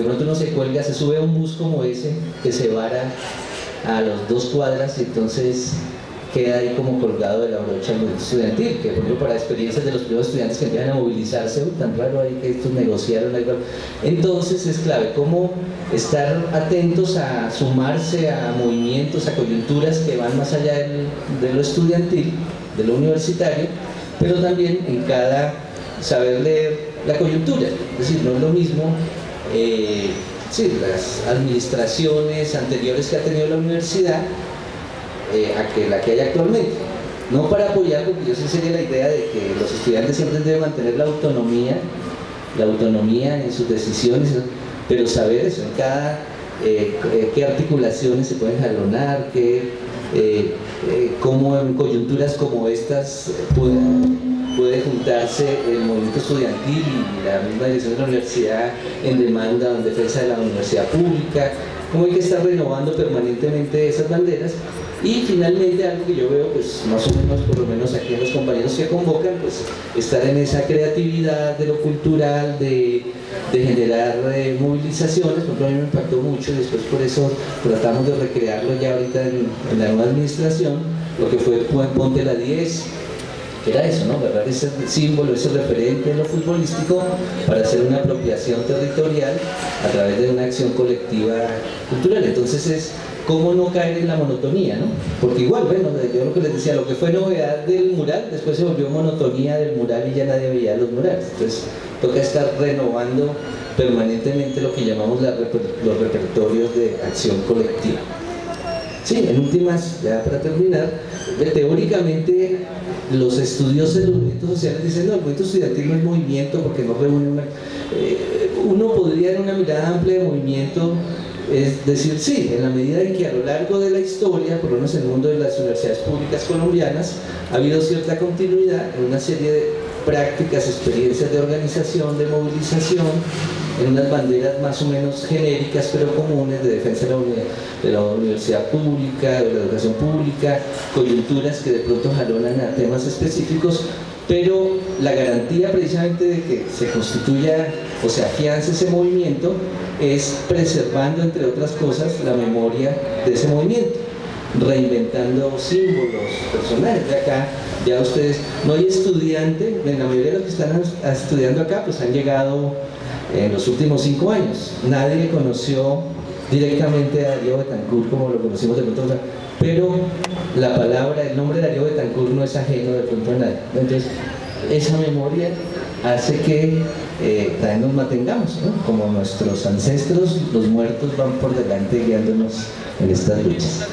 de pronto uno se cuelga, se sube a un bus como ese, que se vara a las 2 cuadras y entonces queda ahí como colgado de la brocha el movimiento estudiantil, que por ejemplo para experiencias de los primeros estudiantes que empiezan a movilizarse, tan raro ahí que estos negociaron algo. Entonces es clave cómo estar atentos a sumarse a movimientos, a coyunturas que van más allá de lo estudiantil, de lo universitario, pero también en cada saber leer la coyuntura, es decir, no es lo mismo las administraciones anteriores que ha tenido la universidad a que la que hay actualmente. No para apoyar, porque yo sí sería la idea de que los estudiantes siempre deben mantener la autonomía en sus decisiones, pero saber eso, en cada qué articulaciones se pueden jalonar, cómo en coyunturas como estas puede juntarse el movimiento estudiantil y la misma dirección de la universidad en demanda o en defensa de la universidad pública, cómo hay que estar renovando permanentemente esas banderas. Y finalmente algo que yo veo, pues más o menos, por lo menos aquí en los compañeros que convocan, pues estar en esa creatividad de lo cultural, de generar movilizaciones. Por ejemplo, a mí me impactó mucho y después por eso tratamos de recrearlo ya ahorita en la nueva administración, lo que fue Ponte la 10, que era eso, ¿no? Agarrar ese símbolo, ese referente en lo futbolístico para hacer una apropiación territorial a través de una acción colectiva cultural. Entonces es cómo no caer en la monotonía, ¿no? Porque igual, bueno, yo lo que les decía, lo que fue novedad del mural, después se volvió monotonía del mural y ya nadie veía los murales. Entonces toca estar renovando permanentemente lo que llamamos los repertorios de acción colectiva. Sí, en últimas, ya para terminar, teóricamente los estudiosos de los movimientos sociales dicen, no, el movimiento estudiantil no es movimiento porque no reúne uno podría en una mirada amplia de movimiento es decir, sí, en la medida en que a lo largo de la historia, por lo menos en el mundo de las universidades públicas colombianas, ha habido cierta continuidad en una serie de prácticas, experiencias de organización, de movilización, en unas banderas más o menos genéricas pero comunes de defensa de la universidad pública, de la educación pública, coyunturas que de pronto jalonan a temas específicos, pero la garantía precisamente de que se constituya o se afiance ese movimiento es preservando, entre otras cosas, la memoria de ese movimiento, reinventando símbolos, personajes. De acá, ya ustedes, no hay estudiante, en la mayoría de los que están estudiando acá, pues han llegado en los últimos 5 años. Nadie conoció directamente a Darío Betancourt como lo conocimos de pronto, pero la palabra, el nombre de Darío Betancourt no es ajeno de pronto a nadie. Entonces, esa memoria hace que también nos mantengamos, ¿no? Como nuestros ancestros, los muertos van por delante guiándonos en estas luchas.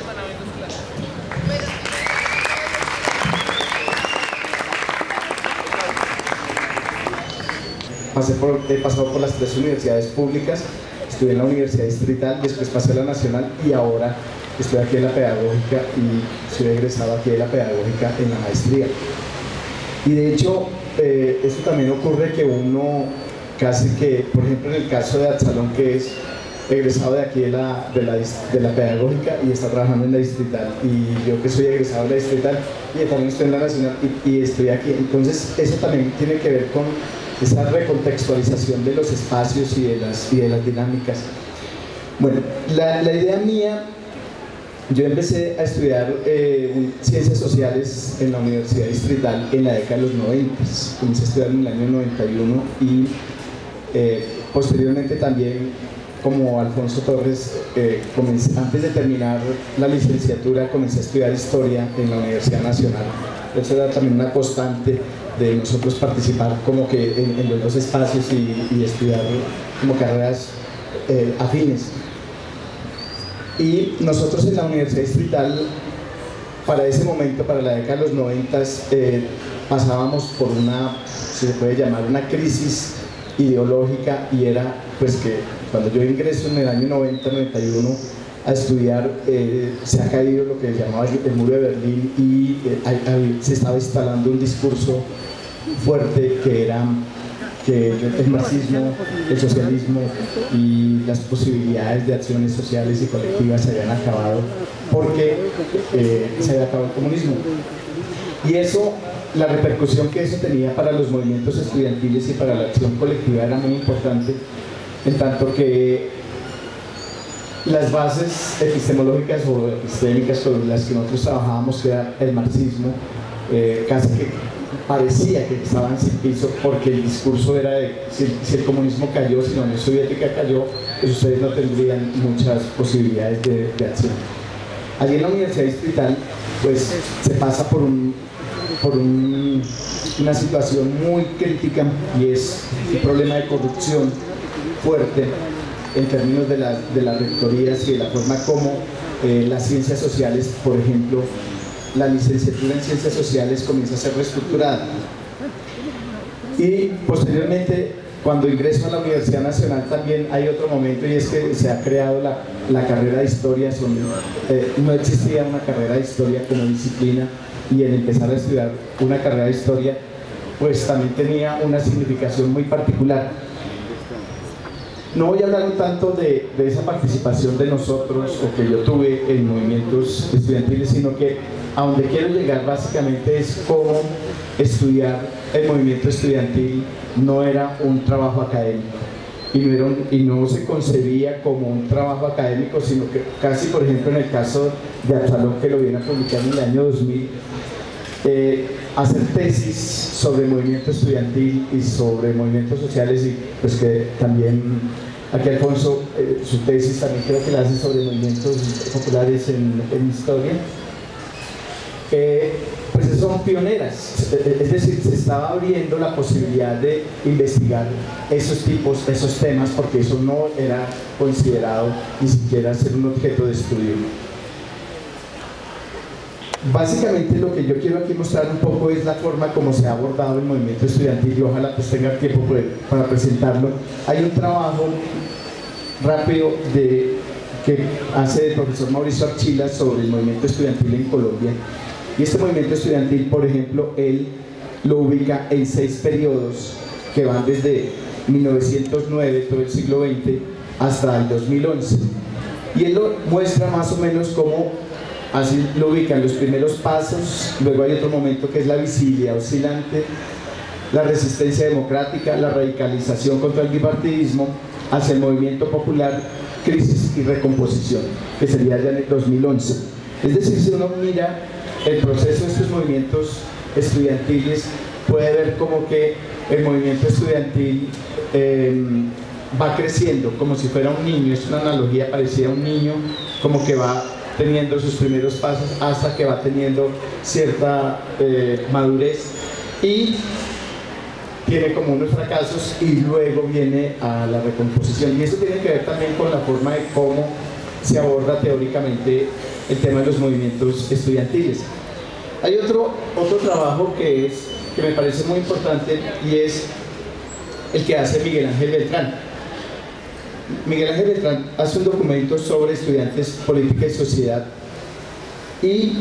He pasado por las 3 universidades públicas, estudié en la Universidad Distrital, después pasé a la Nacional y ahora estoy aquí en la Pedagógica y soy egresado aquí de la Pedagógica en la maestría. Y de hecho, esto también ocurre que uno casi que, por ejemplo en el caso de Absalón, que es egresado de aquí de la Pedagógica y está trabajando en la Distrital, y yo que soy egresado de la Distrital y también estoy en la Nacional y estoy aquí. Entonces eso también tiene que ver con esa recontextualización de los espacios y de las dinámicas. Bueno, la idea mía, yo empecé a estudiar ciencias sociales en la Universidad Distrital en la década de los 90. Comencé a estudiar en el año 91 y posteriormente también, como Alfonso Torres, antes de terminar la licenciatura comencé a estudiar historia en la Universidad Nacional. Eso era también una constante de nosotros participar como que en los dos espacios y estudiar como carreras afines. Y nosotros en la Universidad Distrital, para ese momento, para la década de los 90, pasábamos por una, si se puede llamar, una crisis ideológica, y era pues que cuando yo ingreso en el año 90-91 a estudiar, se ha caído lo que se llamaba el muro de Berlín y se estaba instalando un discurso fuerte que era que el marxismo, el socialismo y las posibilidades de acciones sociales y colectivas se habían acabado porque se había acabado el comunismo. Y eso, la repercusión que eso tenía para los movimientos estudiantiles y para la acción colectiva era muy importante, en tanto que las bases epistemológicas o epistémicas con las que nosotros trabajábamos, que era el marxismo, casi que parecía que estaban sin piso, porque el discurso era de si el comunismo cayó, si la Unión Soviética cayó, pues ustedes no tendrían muchas posibilidades de acción. Allí en la Universidad Distrital pues se pasa por una situación muy crítica, y es un problema de corrupción fuerte en términos de las rectorías y de la forma como las ciencias sociales, por ejemplo, la licenciatura en ciencias sociales comienza a ser reestructurada. Y posteriormente, cuando ingreso a la Universidad Nacional, también hay otro momento, y es que se ha creado la carrera de historia. No existía una carrera de historia como disciplina, y el empezar a estudiar una carrera de historia pues también tenía una significación muy particular. No voy a hablar tanto de esa participación de nosotros, o que yo tuve en movimientos estudiantiles, sino que a donde quiero llegar básicamente es cómo estudiar el movimiento estudiantil no era un trabajo académico, y no se concebía como un trabajo académico, sino que casi, por ejemplo, en el caso de Absalón, que lo viene a publicar en el año 2000, hacer tesis sobre movimiento estudiantil y sobre movimientos sociales, y pues que también aquí Alfonso, su tesis también creo que la hace sobre movimientos populares en historia, pues son pioneras. Es decir, se estaba abriendo la posibilidad de investigar esos temas, porque eso no era considerado ni siquiera ser un objeto de estudio. Básicamente lo que yo quiero aquí mostrar un poco es la forma como se ha abordado el movimiento estudiantil, y ojalá pues tenga tiempo para presentarlo. Hay un trabajo rápido que hace el profesor Mauricio Archila sobre el movimiento estudiantil en Colombia, y este movimiento estudiantil, por ejemplo, él lo ubica en 6 periodos que van desde 1909, todo el siglo XX, hasta el 2011, y él lo muestra más o menos como así lo ubican: los primeros pasos, luego hay otro momento que es la visibilidad oscilante, la resistencia democrática, la radicalización contra el bipartidismo, hacia el movimiento popular, crisis y recomposición, que sería ya en el 2011. Es decir, si uno mira el proceso de estos movimientos estudiantiles, puede ver como que el movimiento estudiantil va creciendo como si fuera un niño. Es una analogía parecida a un niño, como que va teniendo sus primeros pasos hasta que va teniendo cierta madurez, y tiene como unos fracasos, y luego viene a la recomposición. Y eso tiene que ver también con la forma de cómo se aborda teóricamente el tema de los movimientos estudiantiles. Hay otro trabajo que me parece muy importante, y es el que hace Miguel Ángel Beltrán. Miguel Ángel Beltrán hace un documento sobre estudiantes, política y sociedad, y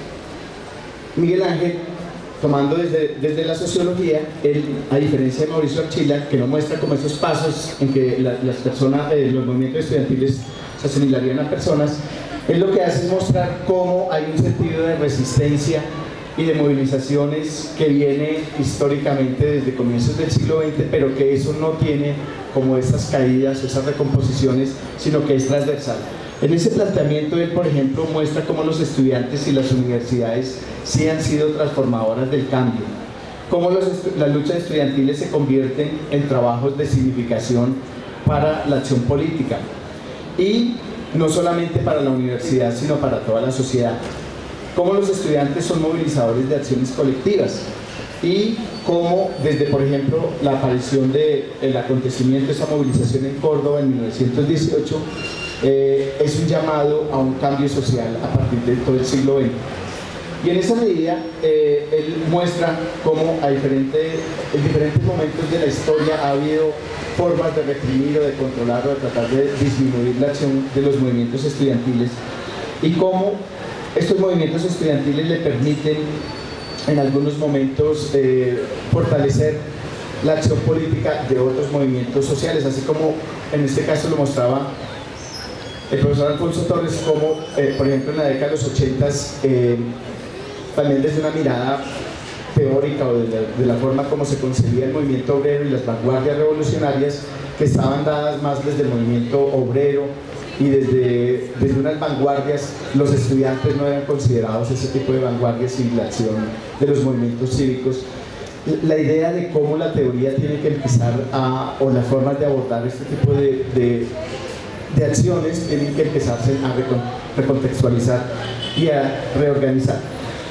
Miguel Ángel, tomando desde la sociología, él, a diferencia de Mauricio Archila, que no muestra como esos pasos en que las personas, los movimientos estudiantiles se asimilarían a personas, él lo que hace es mostrar cómo hay un sentido de resistencia y de movilizaciones que viene históricamente desde comienzos del siglo XX, pero que eso no tiene como esas caídas, esas recomposiciones, sino que es transversal. En ese planteamiento él, por ejemplo, muestra cómo los estudiantes y las universidades sí han sido transformadoras del cambio, cómo las luchas estudiantiles se convierten en trabajos de significación para la acción política, y no solamente para la universidad, sino para toda la sociedad. Cómo los estudiantes son movilizadores de acciones colectivas, y cómo desde, por ejemplo, la aparición del acontecimiento de esa movilización en Córdoba en 1918 es un llamado a un cambio social a partir de todo el siglo XX. Y en esa medida él muestra cómo en diferentes momentos de la historia ha habido formas de reprimir o de controlar o de tratar de disminuir la acción de los movimientos estudiantiles, y cómo estos movimientos estudiantiles le permiten en algunos momentos fortalecer la acción política de otros movimientos sociales, así como en este caso lo mostraba el profesor Alfonso Torres, como por ejemplo en la década de los 80s, también desde una mirada teórica o de la forma como se concebía el movimiento obrero y las vanguardias revolucionarias, que estaban dadas más desde el movimiento obrero y desde unas vanguardias. Los estudiantes no eran considerados ese tipo de vanguardias y la acción de los movimientos cívicos. La idea de cómo la teoría tiene que empezar o las formas de abordar este tipo de acciones tienen que empezarse a recontextualizar y a reorganizar.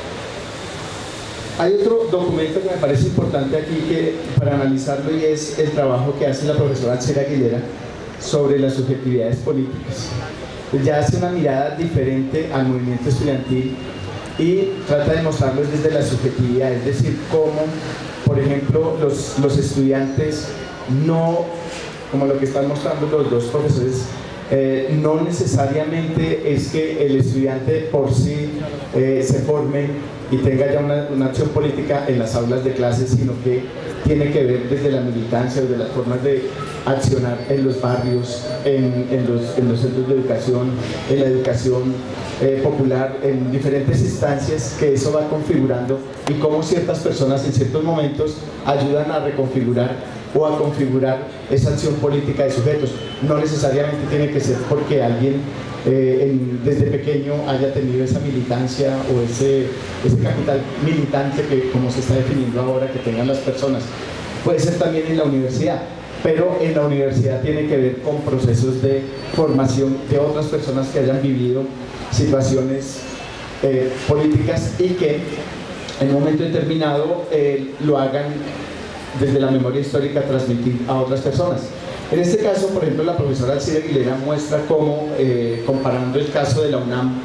Hay otro documento que me parece importante aquí para analizarlo, y es el trabajo que hace la profesora Alcira Aguilera sobre las subjetividades políticas. Ya hace una mirada diferente al movimiento estudiantil y trata de mostrarlo desde la subjetividad, es decir, cómo, por ejemplo, los estudiantes no, como lo que están mostrando los dos profesores, no necesariamente es que el estudiante por sí se forme y tenga ya una acción política en las aulas de clases, sino que tiene que ver desde la militancia, desde las formas de accionar en los barrios, en los centros de educación, en la educación popular, en diferentes instancias, que eso va configurando, y cómo ciertas personas en ciertos momentos ayudan a reconfigurar o a configurar esa acción política de sujetos. No necesariamente tiene que ser porque alguien desde pequeño haya tenido esa militancia o ese capital militante que, como se está definiendo ahora, que tengan las personas. Puede ser también en la universidad, pero en la universidad tiene que ver con procesos de formación de otras personas que hayan vivido situaciones políticas y que en un momento determinado lo hagan desde la memoria histórica, transmitir a otras personas. En este caso, por ejemplo, la profesora Alcira Aguilera muestra cómo, comparando el caso de la UNAM,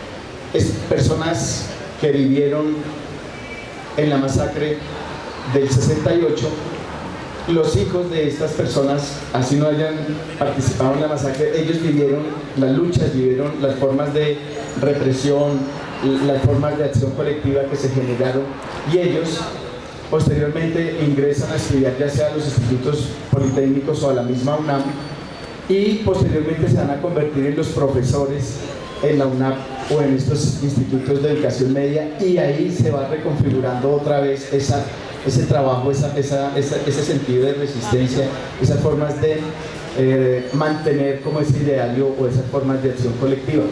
personas que vivieron en la masacre del 68, los hijos de estas personas, así no hayan participado en la masacre, ellos vivieron las luchas, vivieron las formas de represión, las formas de acción colectiva que se generaron, y ellos posteriormente ingresan a estudiar ya sea a los institutos politécnicos o a la misma UNAM, y posteriormente se van a convertir en los profesores en la UNAM o en estos institutos de educación media, y ahí se va reconfigurando otra vez ese trabajo, ese sentido de resistencia, esas formas de mantener como ese ideario o esas formas de acción colectiva.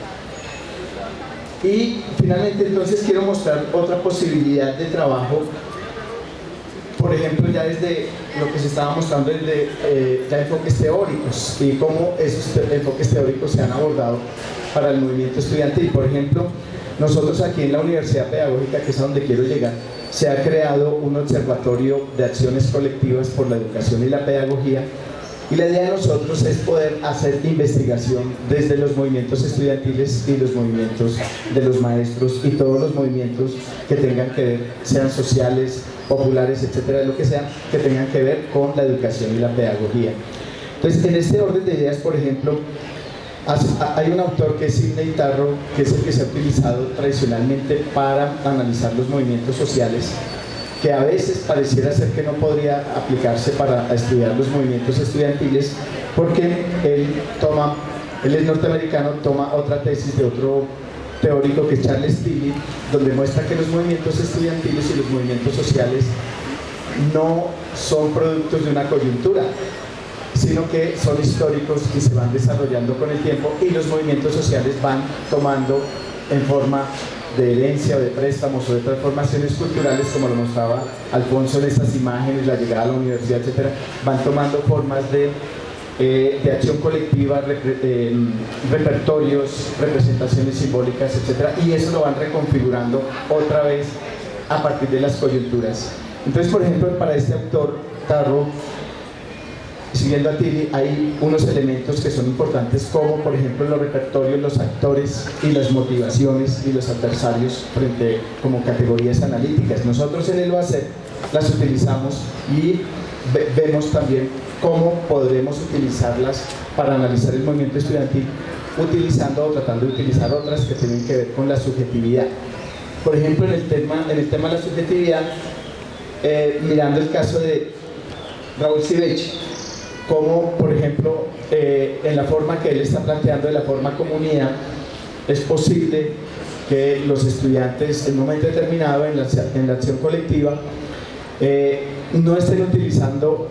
Y finalmente, entonces, quiero mostrar otra posibilidad de trabajo, por ejemplo, ya desde lo que se estaba mostrando desde ya enfoques teóricos y cómo esos enfoques teóricos se han abordado para el movimiento estudiantil. Por ejemplo, nosotros aquí en la Universidad Pedagógica, que es a donde quiero llegar, se ha creado un observatorio de acciones colectivas por la educación y la pedagogía, y la idea de nosotros es poder hacer investigación desde los movimientos estudiantiles y los movimientos de los maestros y todos los movimientos que tengan que ver, sean sociales, populares, etcétera, lo que sea, que tengan que ver con la educación y la pedagogía. Entonces, en este orden de ideas, por ejemplo, hay un autor que es Sidney Tarro, que es el que se ha utilizado tradicionalmente para analizar los movimientos sociales, que a veces pareciera ser que no podría aplicarse para estudiar los movimientos estudiantiles, porque él es norteamericano, toma otra tesis de otro teórico que es Charles Tilly, donde muestra que los movimientos estudiantiles y los movimientos sociales no son productos de una coyuntura, sino que son históricos y se van desarrollando con el tiempo, y los movimientos sociales van tomando en forma de herencia o de préstamos o de transformaciones culturales, como lo mostraba Alfonso en estas imágenes, la llegada a la universidad, etcétera, van tomando formas de acción colectiva, repertorios, representaciones simbólicas, etcétera, y eso lo van reconfigurando otra vez a partir de las coyunturas. Entonces, por ejemplo, para este autor, Tarro, siguiendo a Tilly, hay unos elementos que son importantes, como por ejemplo los repertorios, los actores y las motivaciones y los adversarios frente como categorías analíticas. Nosotros en el OACEP las utilizamos y vemos también cómo podremos utilizarlas para analizar el movimiento estudiantil, utilizando o tratando de utilizar otras que tienen que ver con la subjetividad. Por ejemplo, en el tema de la subjetividad, mirando el caso de Raúl Sivechi, como por ejemplo en la forma que él está planteando de la forma comunidad, es posible que los estudiantes en un momento determinado en la acción colectiva no estén utilizando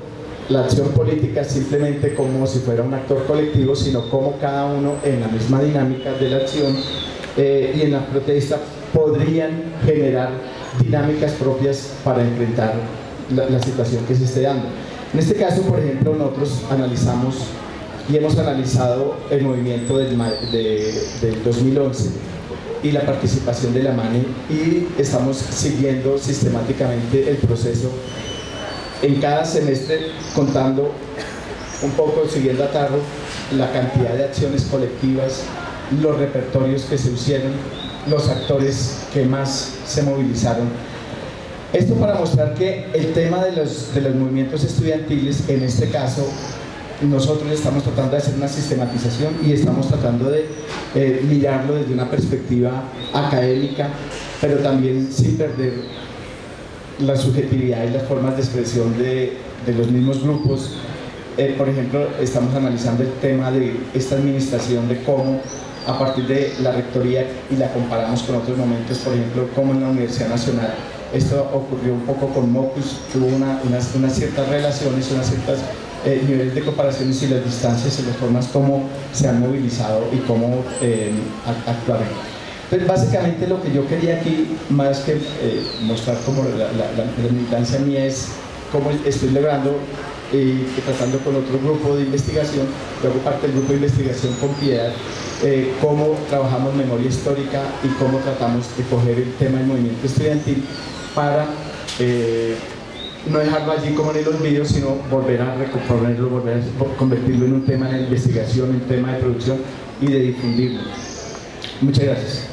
la acción política simplemente como si fuera un actor colectivo, sino como cada uno en la misma dinámica de la acción y en la protesta podrían generar dinámicas propias para enfrentar la situación que se esté dando. En este caso, por ejemplo, nosotros analizamos y hemos analizado el movimiento del 2011 y la participación de la MANE, y estamos siguiendo sistemáticamente el proceso en cada semestre, contando un poco, siguiendo a tarro la cantidad de acciones colectivas, los repertorios que se hicieron, los actores que más se movilizaron. Esto para mostrar que el tema de los movimientos estudiantiles, en este caso, nosotros estamos tratando de hacer una sistematización y estamos tratando de mirarlo desde una perspectiva académica, pero también sin perder la subjetividad y las formas de expresión de los mismos grupos. Por ejemplo, estamos analizando el tema de esta administración, de cómo a partir de la rectoría, y la comparamos con otros momentos, por ejemplo, como en la Universidad Nacional, esto ocurrió un poco con MOCUS, tuvo unas ciertas relaciones, unas ciertas niveles de comparaciones y las distancias y las formas como se han movilizado y cómo actuaron. Entonces, básicamente lo que yo quería aquí, más que mostrar como la militancia mía, es cómo estoy logrando y tratando con otro grupo de investigación, yo hago parte del grupo de investigación con Piedad, cómo trabajamos memoria histórica y cómo tratamos de coger el tema del movimiento estudiantil para no dejarlo allí como en el olvido, sino volver a recomponerlo, volver a convertirlo en un tema de investigación, un tema de producción y de difundirlo. Muchas gracias.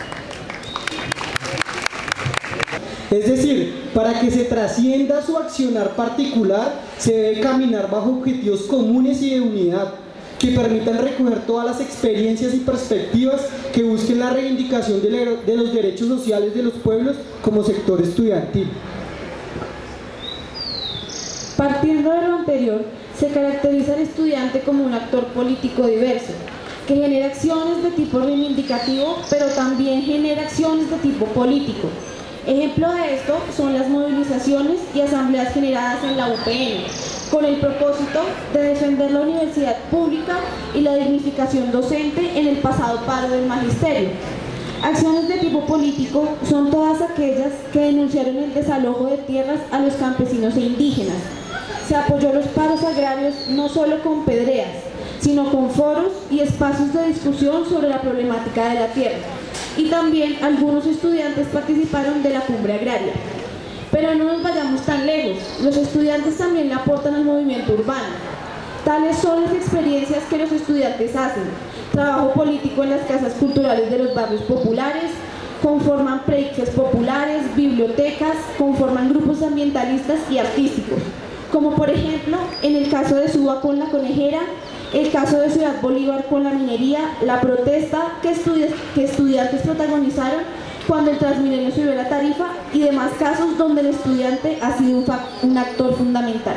Es decir, para que se trascienda su accionar particular, se debe caminar bajo objetivos comunes y de unidad, que permitan recoger todas las experiencias y perspectivas que busquen la reivindicación de los derechos sociales de los pueblos como sector estudiantil. Partiendo de lo anterior, se caracteriza al estudiante como un actor político diverso, que genera acciones de tipo reivindicativo, pero también genera acciones de tipo político. Ejemplo de esto son las movilizaciones y asambleas generadas en la UPN, con el propósito de defender la universidad pública y la dignificación docente en el pasado paro del magisterio. Acciones de tipo político son todas aquellas que denunciaron el desalojo de tierras a los campesinos e indígenas. Se apoyó los paros agrarios no solo con pedreas, sino con foros y espacios de discusión sobre la problemática de la tierra. Y también algunos estudiantes participaron de la cumbre agraria. Pero no nos vayamos tan lejos, los estudiantes también le aportan al movimiento urbano. Tales son las experiencias que los estudiantes hacen: trabajo político en las casas culturales de los barrios populares, conforman predicciones populares, bibliotecas, conforman grupos ambientalistas y artísticos, como por ejemplo en el caso de Suba con la conejera, el caso de Ciudad Bolívar con la minería, la protesta que estudiantes protagonizaron cuando el Transmilenio subió la tarifa y demás casos donde el estudiante ha sido un actor fundamental.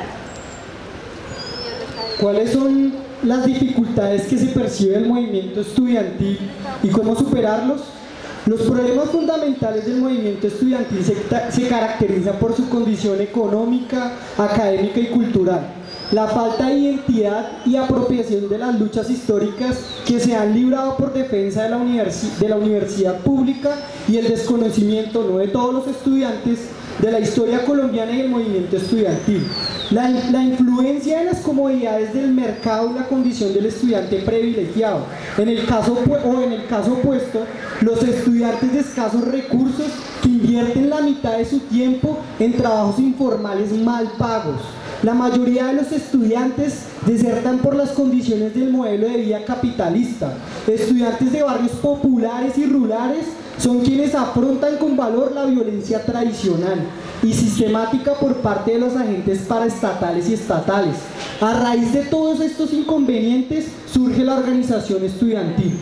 ¿Cuáles son las dificultades que se percibe del movimiento estudiantil y cómo superarlos? Los problemas fundamentales del movimiento estudiantil se caracterizan por su condición económica, académica y cultural, la falta de identidad y apropiación de las luchas históricas que se han librado por defensa de la universidad pública y el desconocimiento, no de todos los estudiantes, de la historia colombiana y el movimiento estudiantil. La influencia de las comodidades del mercado y la condición del estudiante privilegiado. En el caso opuesto, los estudiantes de escasos recursos que invierten la mitad de su tiempo en trabajos informales mal pagos. La mayoría de los estudiantes desertan por las condiciones del modelo de vida capitalista. Estudiantes de barrios populares y rurales son quienes afrontan con valor la violencia tradicional y sistemática por parte de los agentes paraestatales y estatales. A raíz de todos estos inconvenientes surge la organización estudiantil.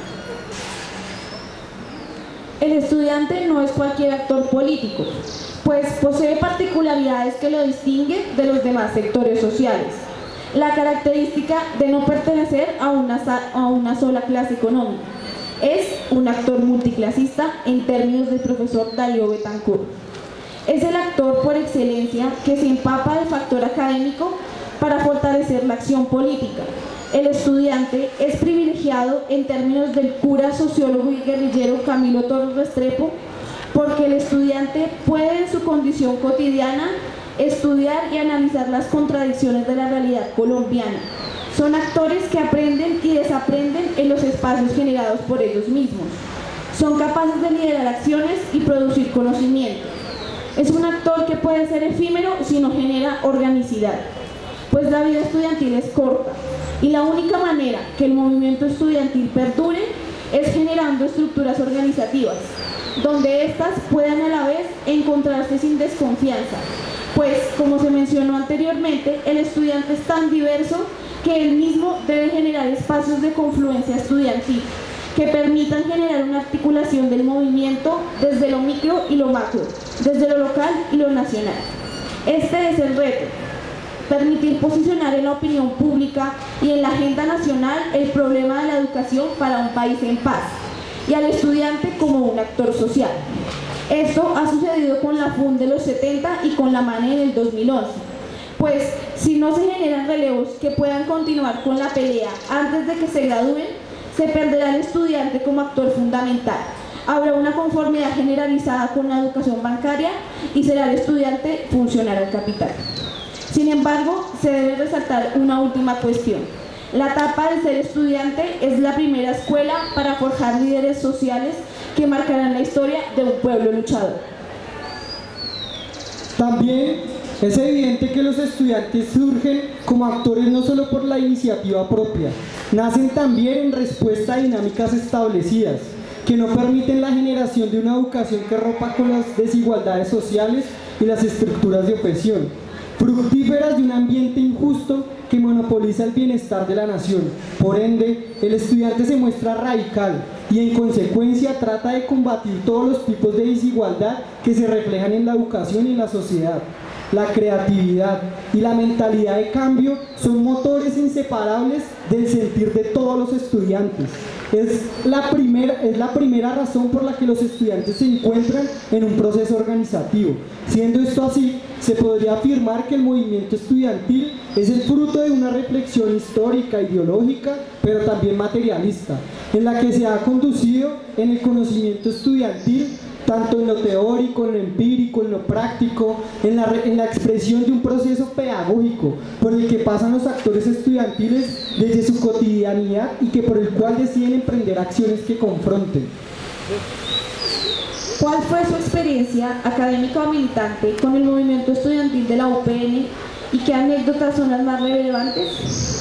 El estudiante no es cualquier actor político, pues posee particularidades que lo distinguen de los demás sectores sociales. La característica de no pertenecer a una sola clase económica. Es un actor multiclasista en términos del profesor Darío Betancourt. Es el actor por excelencia que se empapa del factor académico, para fortalecer la acción política. El estudiante es privilegiado en términos del cura, sociólogo y guerrillero Camilo Torres Restrepo, porque el estudiante puede en su condición cotidiana estudiar y analizar las contradicciones de la realidad colombiana. Son actores que aprenden y desaprenden en los espacios generados por ellos mismos. Son capaces de liderar acciones y producir conocimiento. Es un actor que puede ser efímero si no genera organicidad, pues la vida estudiantil es corta y la única manera que el movimiento estudiantil perdure es generando estructuras organizativas, donde éstas puedan a la vez encontrarse sin desconfianza, pues, como se mencionó anteriormente, el estudiante es tan diverso que él mismo debe generar espacios de confluencia estudiantil que permitan generar una articulación del movimiento desde lo micro y lo macro, desde lo local y lo nacional. Este es el reto: permitir posicionar en la opinión pública y en la agenda nacional el problema de la educación para un país en paz, y al estudiante como un actor social. Esto ha sucedido con la FUN de los 70 y con la MANE en el 2011. Pues, si no se generan relevos que puedan continuar con la pelea antes de que se gradúen, se perderá el estudiante como actor fundamental. Habrá una conformidad generalizada con la educación bancaria y será el estudiante funcionario al capital. Sin embargo, se debe resaltar una última cuestión. La etapa de ser estudiante es la primera escuela para forjar líderes sociales que marcarán la historia de un pueblo luchador. También es evidente que los estudiantes surgen como actores no solo por la iniciativa propia, nacen también en respuesta a dinámicas establecidas, que no permiten la generación de una educación que rompa con las desigualdades sociales y las estructuras de opresión, fructíferas de un ambiente injusto que monopoliza el bienestar de la nación. Por ende, el estudiante se muestra radical y en consecuencia trata de combatir todos los tipos de desigualdad que se reflejan en la educación y en la sociedad. La creatividad y la mentalidad de cambio son motores inseparables del sentir de todos los estudiantes. Es la primera razón por la que los estudiantes se encuentran en un proceso organizativo. Siendo esto así, se podría afirmar que el movimiento estudiantil es el fruto de una reflexión histórica, ideológica, pero también materialista, en la que se ha conducido en el conocimiento estudiantil tanto en lo teórico, en lo empírico, en lo práctico, en la expresión de un proceso pedagógico por el que pasan los actores estudiantiles desde su cotidianidad y que por el cual deciden emprender acciones que confronten. ¿Cuál fue su experiencia académica o militante con el movimiento estudiantil de la UPN y qué anécdotas son las más relevantes?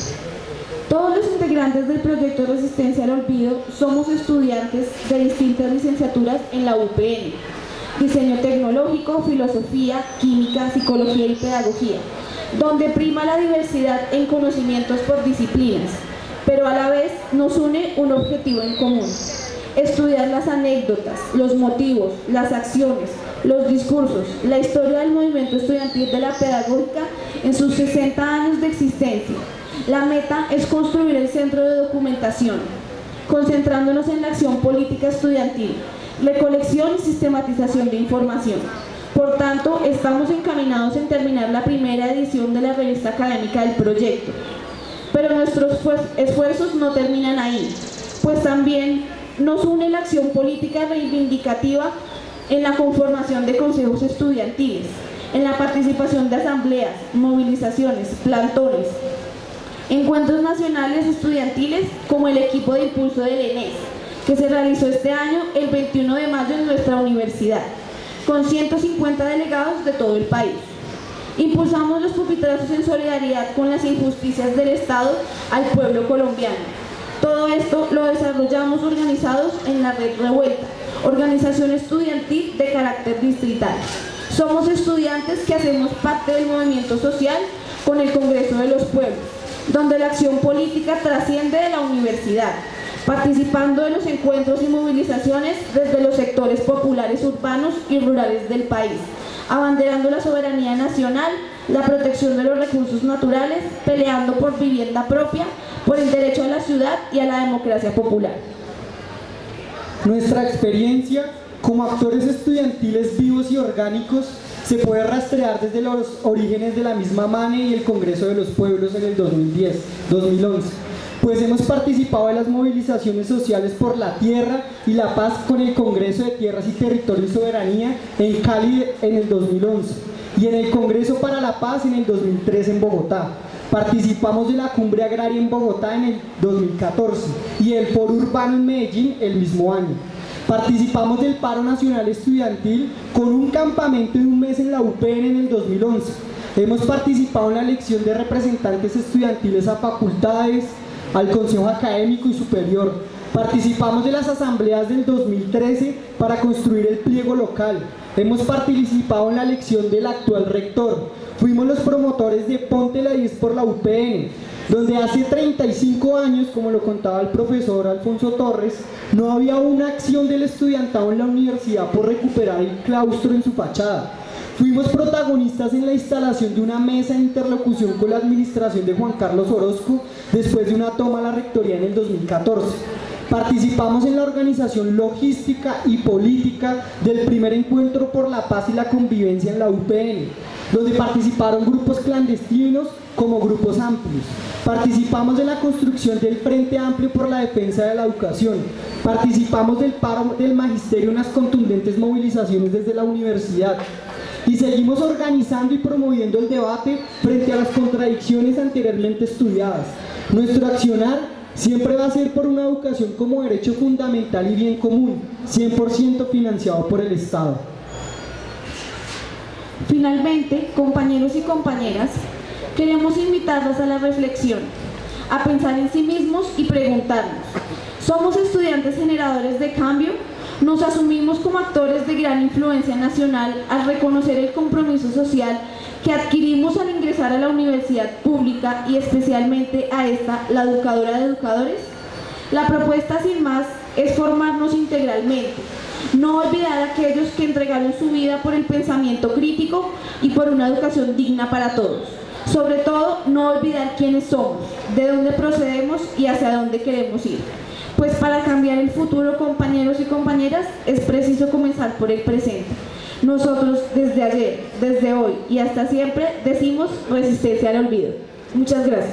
Todos los integrantes del proyecto de Resistencia al Olvido somos estudiantes de distintas licenciaturas en la UPN: Diseño Tecnológico, Filosofía, Química, Psicología y Pedagogía, donde prima la diversidad en conocimientos por disciplinas, pero a la vez nos une un objetivo en común: estudiar las anécdotas, los motivos, las acciones, los discursos, la historia del movimiento estudiantil de la pedagógica en sus 60 años de existencia. La meta es construir el centro de documentación, concentrándonos en la acción política estudiantil, recolección y sistematización de información. Por tanto, estamos encaminados en terminar la primera edición de la revista académica del proyecto. Pero nuestros esfuerzos no terminan ahí, pues también nos une la acción política reivindicativa en la conformación de consejos estudiantiles, en la participación de asambleas, movilizaciones, plantones, encuentros nacionales estudiantiles como el equipo de impulso del ENES, que se realizó este año el 21 de mayo en nuestra universidad, con 150 delegados de todo el país. Impulsamos los pupitrazos en solidaridad con las injusticias del Estado al pueblo colombiano. Todo esto lo desarrollamos organizados en la Red Revuelta, organización estudiantil de carácter distrital. Somos estudiantes que hacemos parte del movimiento social con el Congreso de los Pueblos, donde la acción política trasciende de la universidad, participando de los encuentros y movilizaciones desde los sectores populares urbanos y rurales del país, abanderando la soberanía nacional, la protección de los recursos naturales, peleando por vivienda propia, por el derecho a la ciudad y a la democracia popular. Nuestra experiencia como actores estudiantiles vivos y orgánicos se puede rastrear desde los orígenes de la misma MANE y el Congreso de los Pueblos en el 2011. Pues hemos participado en las movilizaciones sociales por la tierra y la paz con el Congreso de Tierras y Territorio y Soberanía en Cali en el 2011 y en el Congreso para la Paz en el 2013 en Bogotá. Participamos de la Cumbre Agraria en Bogotá en el 2014 y el Foro Urbano en Medellín el mismo año. Participamos del Paro Nacional Estudiantil con un campamento de un mes en la UPN en el 2011. Hemos participado en la elección de representantes estudiantiles a facultades, al Consejo Académico y Superior. Participamos de las asambleas del 2013 para construir el pliego local. Hemos participado en la elección del actual rector. Fuimos los promotores de Ponte la 10 por la UPN, donde hace 35 años, como lo contaba el profesor Alfonso Torres, no había una acción del estudiantado en la universidad por recuperar el claustro en su fachada. Fuimos protagonistas en la instalación de una mesa de interlocución con la administración de Juan Carlos Orozco después de una toma a la rectoría en el 2014. Participamos en la organización logística y política del primer encuentro por la paz y la convivencia en la UPN, donde participaron grupos clandestinos como grupos amplios. Participamos de la construcción del Frente Amplio por la Defensa de la Educación. Participamos del paro del magisterio en las contundentes movilizaciones desde la universidad. Y seguimos organizando y promoviendo el debate frente a las contradicciones anteriormente estudiadas. Nuestro accionar siempre va a ser por una educación como derecho fundamental y bien común, 100% financiado por el Estado. Finalmente, compañeros y compañeras, queremos invitarlos a la reflexión, a pensar en sí mismos y preguntarnos: ¿somos estudiantes generadores de cambio? ¿Nos asumimos como actores de gran influencia nacional al reconocer el compromiso social que adquirimos al ingresar a la universidad pública y especialmente a esta, la educadora de educadores? La propuesta, sin más, es formarnos integralmente, no olvidar a aquellos que entregaron su vida por el pensamiento crítico y por una educación digna para todos. Sobre todo, no olvidar quiénes somos, de dónde procedemos y hacia dónde queremos ir. Pues para cambiar el futuro, compañeros y compañeras, es preciso comenzar por el presente. Nosotros desde ayer, desde hoy y hasta siempre decimos resistencia al olvido. Muchas gracias.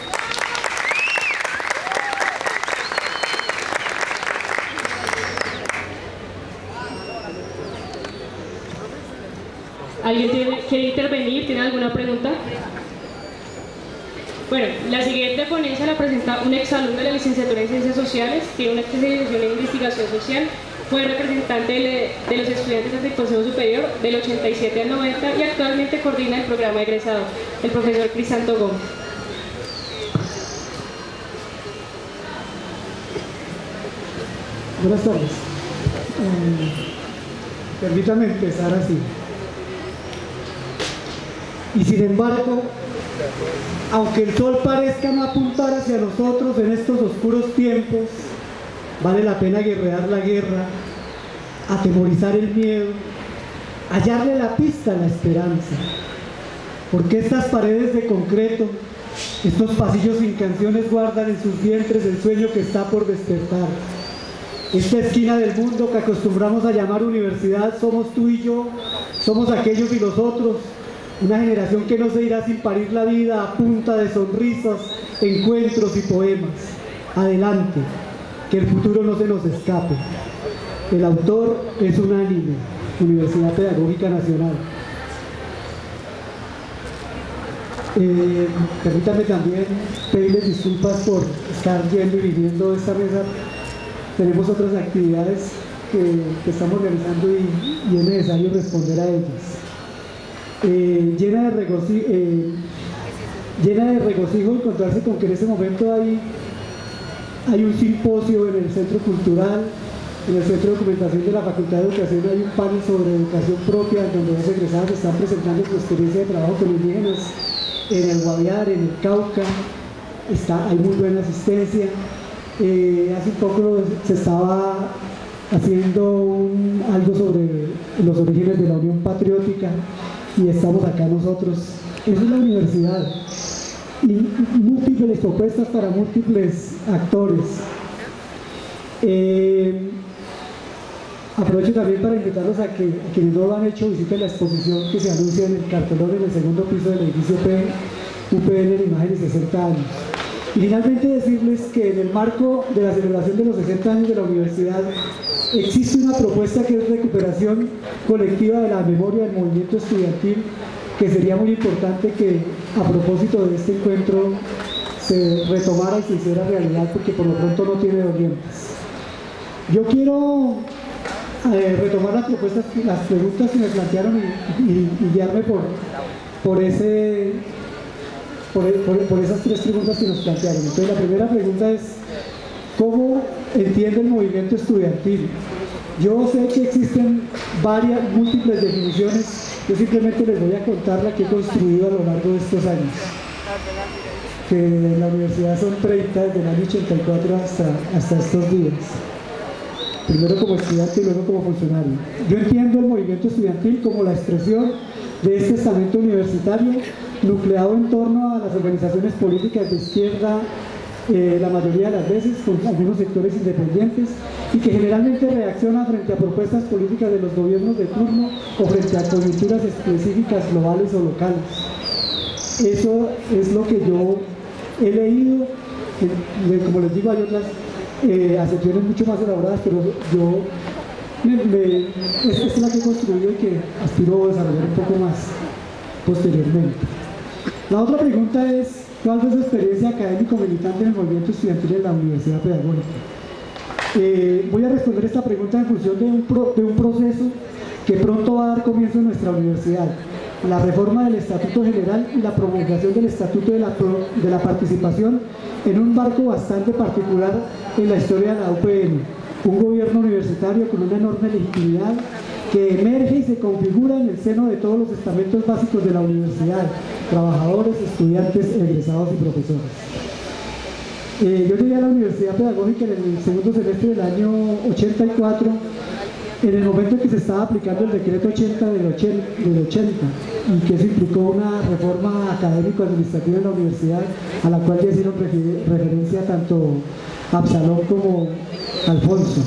¿Alguien quiere intervenir? ¿Tiene alguna pregunta? Bueno, la siguiente ponencia la presenta un exalumno de la licenciatura en Ciencias Sociales, tiene una especialización en investigación social, fue representante de los estudiantes del Consejo Superior del 87 al 90 y actualmente coordina el programa egresado, el profesor Crisanto Gómez. Buenas tardes. Permítanme empezar así. Y sin embargo, aunque el sol parezca no apuntar hacia nosotros en estos oscuros tiempos, vale la pena guerrear la guerra, atemorizar el miedo, hallarle la pista a la esperanza. Porque estas paredes de concreto, estos pasillos sin canciones guardan en sus vientres el sueño que está por despertar. Esta esquina del mundo que acostumbramos a llamar universidad somos tú y yo, somos aquellos y los otros. Una generación que no se irá sin parir la vida a punta de sonrisas, encuentros y poemas. Adelante, que el futuro no se nos escape. El autor es unánime, Universidad Pedagógica Nacional. Permítanme también pedirles disculpas por estar yendo y viniendo de esta mesa. Tenemos otras actividades que estamos realizando y es necesario responder a ellas. Llena de regocijo encontrarse con que en este momento hay un simposio en el Centro Cultural, en el Centro de Documentación de la Facultad de Educación. Hay un panel sobre educación propia donde los egresados están presentando su experiencia de trabajo con indígenas en el Guaviare, en el Cauca. Hay muy buena asistencia. Hace poco se estaba haciendo algo sobre los orígenes de la Unión Patriótica y estamos acá nosotros. Eso es la universidad, y múltiples propuestas para múltiples actores. Aprovecho también para invitarlos a que quienes no lo han hecho visiten la exposición que se anuncia en el cartelón en el segundo piso del edificio UPN en imágenes de 60 años. Y finalmente decirles que en el marco de la celebración de los 60 años de la universidad existe una propuesta que es recuperación colectiva de la memoria del movimiento estudiantil, que sería muy importante que a propósito de este encuentro se retomara y se hiciera realidad, porque por lo pronto no tiene dolientes. Yo quiero retomar las preguntas que me plantearon y guiarme por esas tres preguntas que nos plantearon. Entonces, la primera pregunta es: ¿cómo entiende el movimiento estudiantil? Yo sé que existen múltiples definiciones. Yo simplemente les voy a contar la que he construido a lo largo de estos años, que en la universidad son 30, desde el año 84 hasta estos días. Primero como estudiante y luego como funcionario. Yo entiendo el movimiento estudiantil como la expresión de este estamento universitario nucleado en torno a las organizaciones políticas de izquierda, la mayoría de las veces con algunos sectores independientes, y que generalmente reacciona frente a propuestas políticas de los gobiernos de turno o frente a coyunturas específicas globales o locales. Eso es lo que yo he leído. Como les digo, hay otras acepciones mucho más elaboradas, pero yo esta es la que he construido y que aspiro a desarrollar un poco más posteriormente. La otra pregunta es: ¿cuál fue su experiencia académico-militante en el movimiento estudiantil en la Universidad Pedagógica? Voy a responder esta pregunta en función de un proceso que pronto va a dar comienzo en nuestra universidad: la reforma del Estatuto General y la promulgación del Estatuto de la Participación, en un marco bastante particular en la historia de la UPN, un gobierno universitario con una enorme legitimidad que emerge y se configura en el seno de todos los estamentos básicos de la universidad: trabajadores, estudiantes, egresados y profesores. Yo llegué a la Universidad Pedagógica en el segundo semestre del año 84, en el momento en que se estaba aplicando el decreto 80 del 80, y que eso implicó una reforma académico-administrativa en la universidad, a la cual ya hicieron referencia tanto Absalón como Alfonso.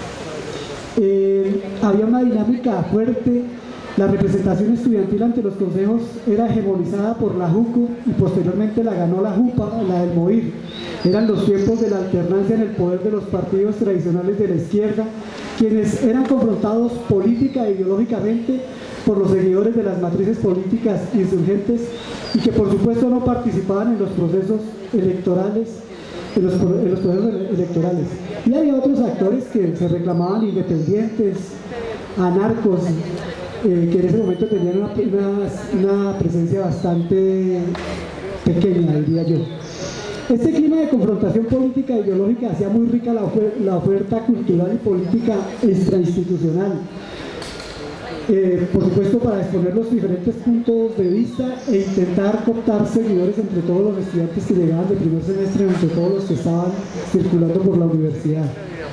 Había una dinámica fuerte. La representación estudiantil ante los consejos era hegemonizada por la JUCO y posteriormente la ganó la JUPA, la del MOIR. Eran los tiempos de la alternancia en el poder de los partidos tradicionales de la izquierda, quienes eran confrontados política e ideológicamente por los seguidores de las matrices políticas insurgentes, y que por supuesto no participaban en los procesos electorales, Y había otros actores que se reclamaban independientes, anarcos, que en ese momento tenían una presencia bastante pequeña, diría yo. Este clima de confrontación política e ideológica hacía muy rica la oferta cultural y política extrainstitucional. Por supuesto, para exponer los diferentes puntos de vista e intentar cooptar seguidores entre todos los estudiantes que llegaban de primer semestre, entre todos los que estaban circulando por la universidad.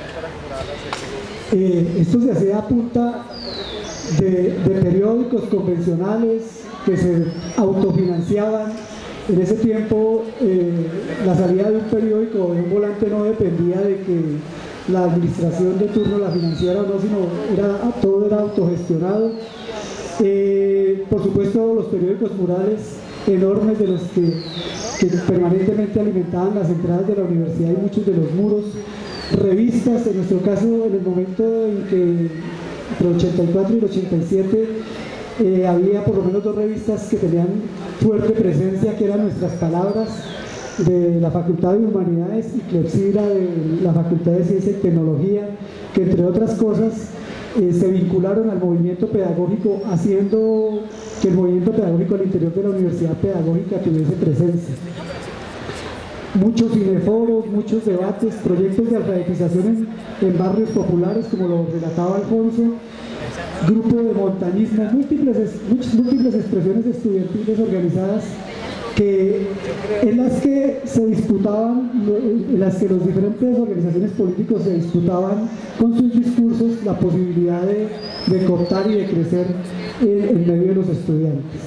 Esto se hacía a punta de periódicos convencionales que se autofinanciaban. En ese tiempo la salida de un periódico o de un volante no dependía de que la administración de turno la financiara o no, sino todo era autogestionado. Por supuesto, los periódicos murales enormes de los que permanentemente alimentaban las entradas de la universidad y muchos de los muros. Revistas, en nuestro caso, en el momento en que entre el 84 y el 87 había por lo menos 2 revistas que tenían fuerte presencia, que eran Nuestras Palabras de la Facultad de Humanidades y Clepsidra de la Facultad de Ciencia y Tecnología, que entre otras cosas se vincularon al movimiento pedagógico, haciendo que el movimiento pedagógico al interior de la Universidad Pedagógica tuviese presencia. Muchos cineforos, muchos debates, proyectos de alfabetización en barrios populares, como lo relataba Alfonso, grupo de montañismo, múltiples expresiones estudiantiles organizadas en las que se disputaban, en las que las diferentes organizaciones políticas se disputaban con sus discursos la posibilidad de cooptar y de crecer en medio de los estudiantes.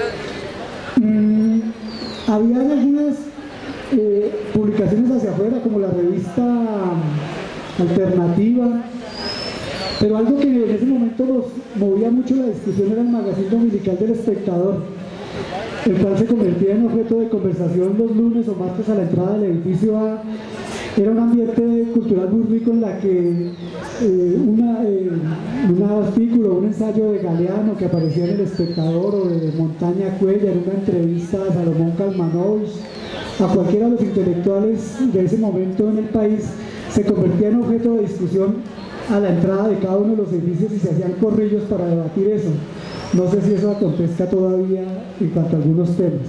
Había algunas publicaciones hacia afuera, como la revista Alternativa, Pero algo que en ese momento nos movía mucho la discusión era el magazine dominical del Espectador, el cual se convertía en objeto de conversación los lunes o martes a la entrada del edificio A. Era un ambiente cultural muy rico en la que un artículo, un ensayo de Galeano que aparecía en El Espectador, o de Montaña Cuellar, una entrevista a Salomón Kalmanovich, a cualquiera de los intelectuales de ese momento en el país, se convertía en objeto de discusión a la entrada de cada uno de los edificios y se hacían corrillos para debatir eso. No sé si eso acontezca todavía en cuanto a algunos temas.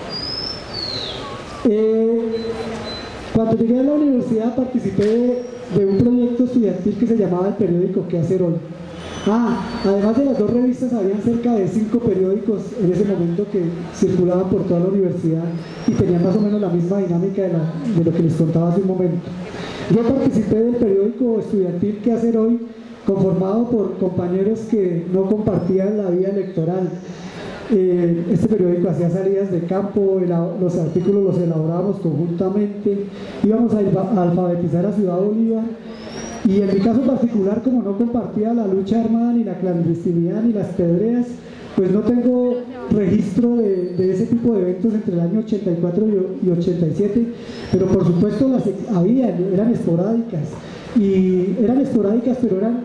Cuando llegué a la universidad participé de un proyecto estudiantil que se llamaba el periódico ¿Qué hacer hoy? Además de las dos revistas, habían cerca de 5 periódicos en ese momento que circulaban por toda la universidad y tenían más o menos la misma dinámica de lo que les contaba hace un momento. Yo participé del periódico estudiantil ¿Qué hacer hoy?, conformado por compañeros que no compartían la vía electoral. Este periódico hacía salidas de campo, los artículos los elaborábamos conjuntamente, íbamos a alfabetizar a Ciudad Bolívar, y en mi caso particular, como no compartía la lucha armada, ni la clandestinidad, ni las pedreas, pues no tengo registro de ese tipo de eventos entre el año 84 y 87, pero por supuesto las eran esporádicas, pero eran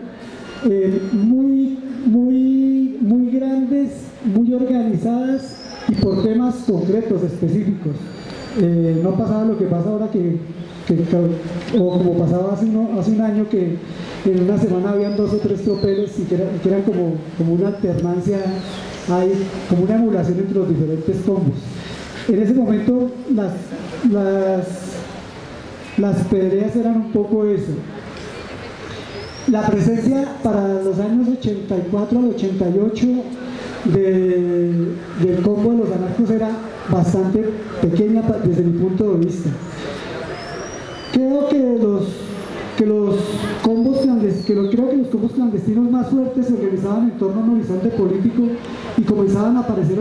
muy grandes, muy organizadas y por temas concretos, específicos. No pasaba lo que pasa ahora o como pasaba hace un año, que en una semana habían 2 o 3 tropeles y que eran como una alternancia, como una emulación entre los diferentes combos. En ese momento las pedreas eran un poco eso. La presencia para los años 84 al 88 del combo de los anarcos era bastante pequeña desde mi punto de vista. Creo que los combos clandestinos más fuertes se organizaban en torno a un horizonte político y comenzaban a aparecer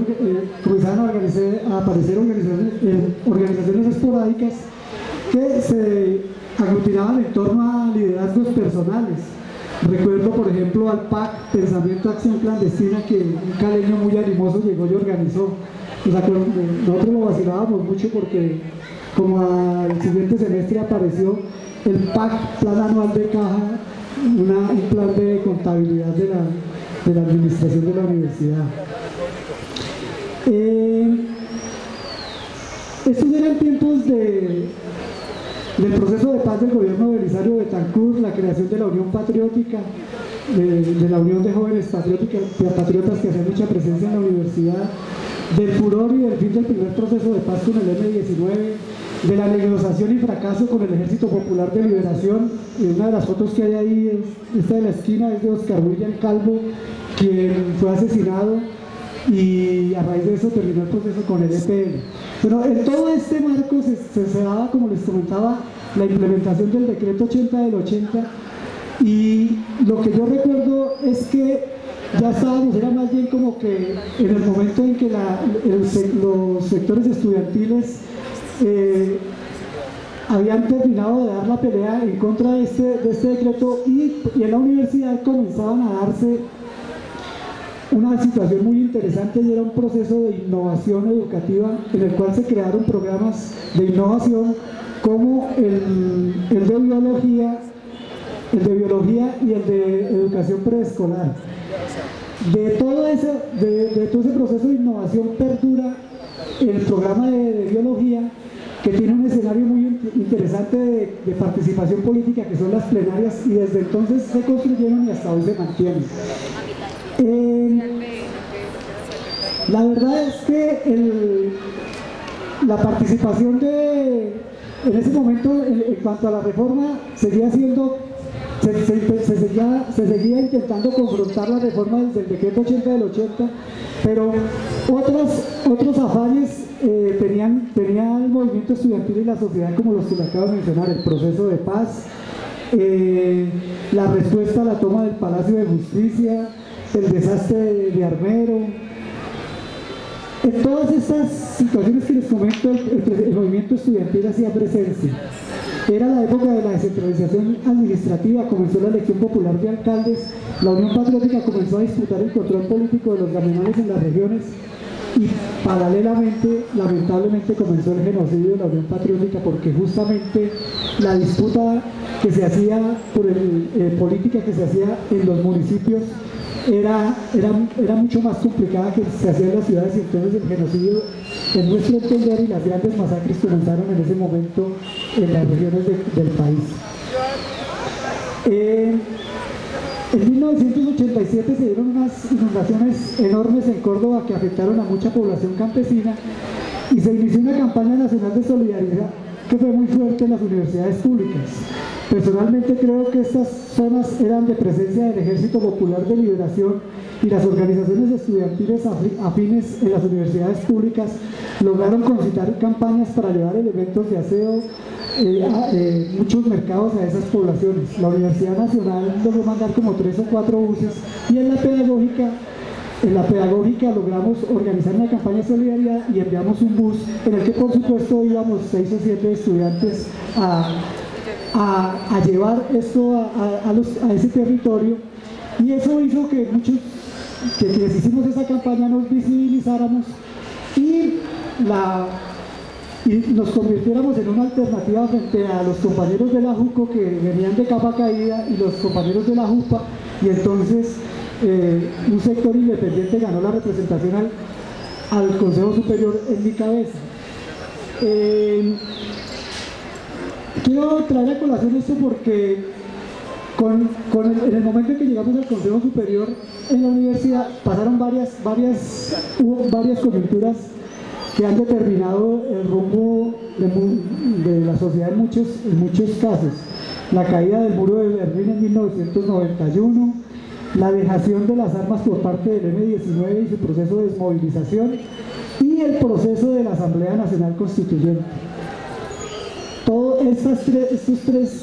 organizaciones esporádicas que se aglutinaban en torno a liderazgos personales. Recuerdo, por ejemplo, al PAC, Pensamiento Acción Clandestina, que un caleño muy animoso llegó y organizó. Nosotros lo vacilábamos mucho porque como al siguiente semestre apareció el PAC, Plan Anual de Caja, un plan de contabilidad de la administración de la universidad. Estos eran tiempos del proceso de paz del gobierno de Belisario Betancur, la creación de la Unión Patriótica, de la Unión de Jóvenes Patriotas que hacían mucha presencia en la universidad, del furor y del fin del primer proceso de paz con el M-19, de la negociación y fracaso con el Ejército Popular de Liberación. Y una de las fotos que hay ahí, esta de la esquina, es de Oscar William Calvo, quien fue asesinado, y a raíz de eso terminó el proceso con el EPL. Pero en todo este marco se daba, como les comentaba, la implementación del decreto 80 del 80, y lo que yo recuerdo es que ya estábamos, era más bien como que en el momento en que los sectores estudiantiles habían terminado de dar la pelea en contra de este decreto, y en la universidad comenzaban a darse una situación muy interesante, y era un proceso de innovación educativa en el cual se crearon programas de innovación como el de biología y el de educación preescolar. De todo ese proceso de innovación perdura el programa de biología, que tiene un escenario muy interesante de participación política, que son las plenarias, y desde entonces se construyeron y hasta hoy se mantienen. La verdad es que la participación en ese momento en cuanto a la reforma seguía siendo, se seguía intentando confrontar la reforma del decreto 80 del 80, pero otros afanes tenía el movimiento estudiantil y la sociedad, como los que le acabo de mencionar: el proceso de paz, la respuesta a la toma del Palacio de Justicia, el desastre de Armero. En todas estas situaciones que les comento, el movimiento estudiantil hacía presencia. Era la época de la descentralización administrativa, comenzó la elección popular de alcaldes, la Unión Patriótica comenzó a disputar el control político de los gaminones en las regiones y paralelamente, lamentablemente, comenzó el genocidio de la Unión Patriótica, porque justamente la disputa que se hacía por política que se hacía en los municipios era mucho más complicada que se hacía en las ciudades, y entonces el genocidio, en nuestro entender, y las grandes masacres comenzaron en ese momento en las regiones del país. En 1987 se dieron unas inundaciones enormes en Córdoba que afectaron a mucha población campesina, y se inició una campaña nacional de solidaridad que fue muy fuerte en las universidades públicas. Personalmente creo que estas zonas eran de presencia del Ejército Popular de Liberación, y las organizaciones estudiantiles afines en las universidades públicas lograron concitar campañas para llevar elementos de aseo, muchos mercados a esas poblaciones. La Universidad Nacional logró mandar como 3 o 4 buses, y en la pedagógica logramos organizar una campaña de solidaridad y enviamos un bus en el que, por supuesto, íbamos 6 o 7 estudiantes a llevar esto a ese territorio, y eso hizo que muchos que hicimos esa campaña nos visibilizáramos y nos convirtiéramos en una alternativa frente a los compañeros de la JUCO que venían de capa caída y los compañeros de la JUPA, y entonces un sector independiente ganó la representación al Consejo Superior en mi cabeza. Quiero traer a colación esto porque en el momento en que llegamos al Consejo Superior en la universidad pasaron hubo varias coyunturas que han determinado el rumbo de la sociedad en muchos casos. La caída del muro de Berlín en 1991, la dejación de las armas por parte del M-19 y su proceso de desmovilización, y el proceso de la Asamblea Nacional Constituyente. Todos estos tres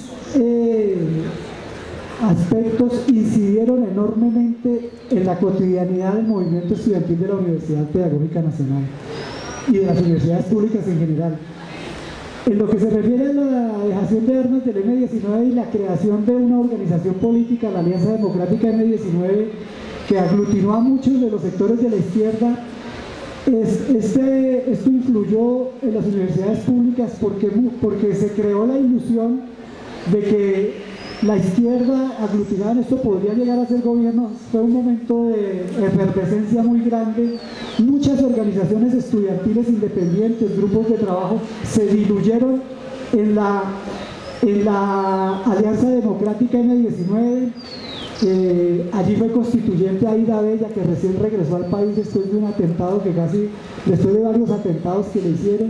aspectos incidieron enormemente en la cotidianidad del movimiento estudiantil de la Universidad Pedagógica Nacional y de las universidades públicas en general. En lo que se refiere a la dejación de armas del M-19 y la creación de una organización política, la Alianza Democrática M-19, que aglutinó a muchos de los sectores de la izquierda, esto influyó en las universidades públicas porque se creó la ilusión de que la izquierda aglutinada en esto podría llegar a ser gobierno. Fue un momento de efervescencia muy grande. Muchas organizaciones estudiantiles independientes, grupos de trabajo, se diluyeron en la Alianza Democrática M-19. Allí fue constituyente Aida Bella, que recién regresó al país después de un atentado después de varios atentados que le hicieron.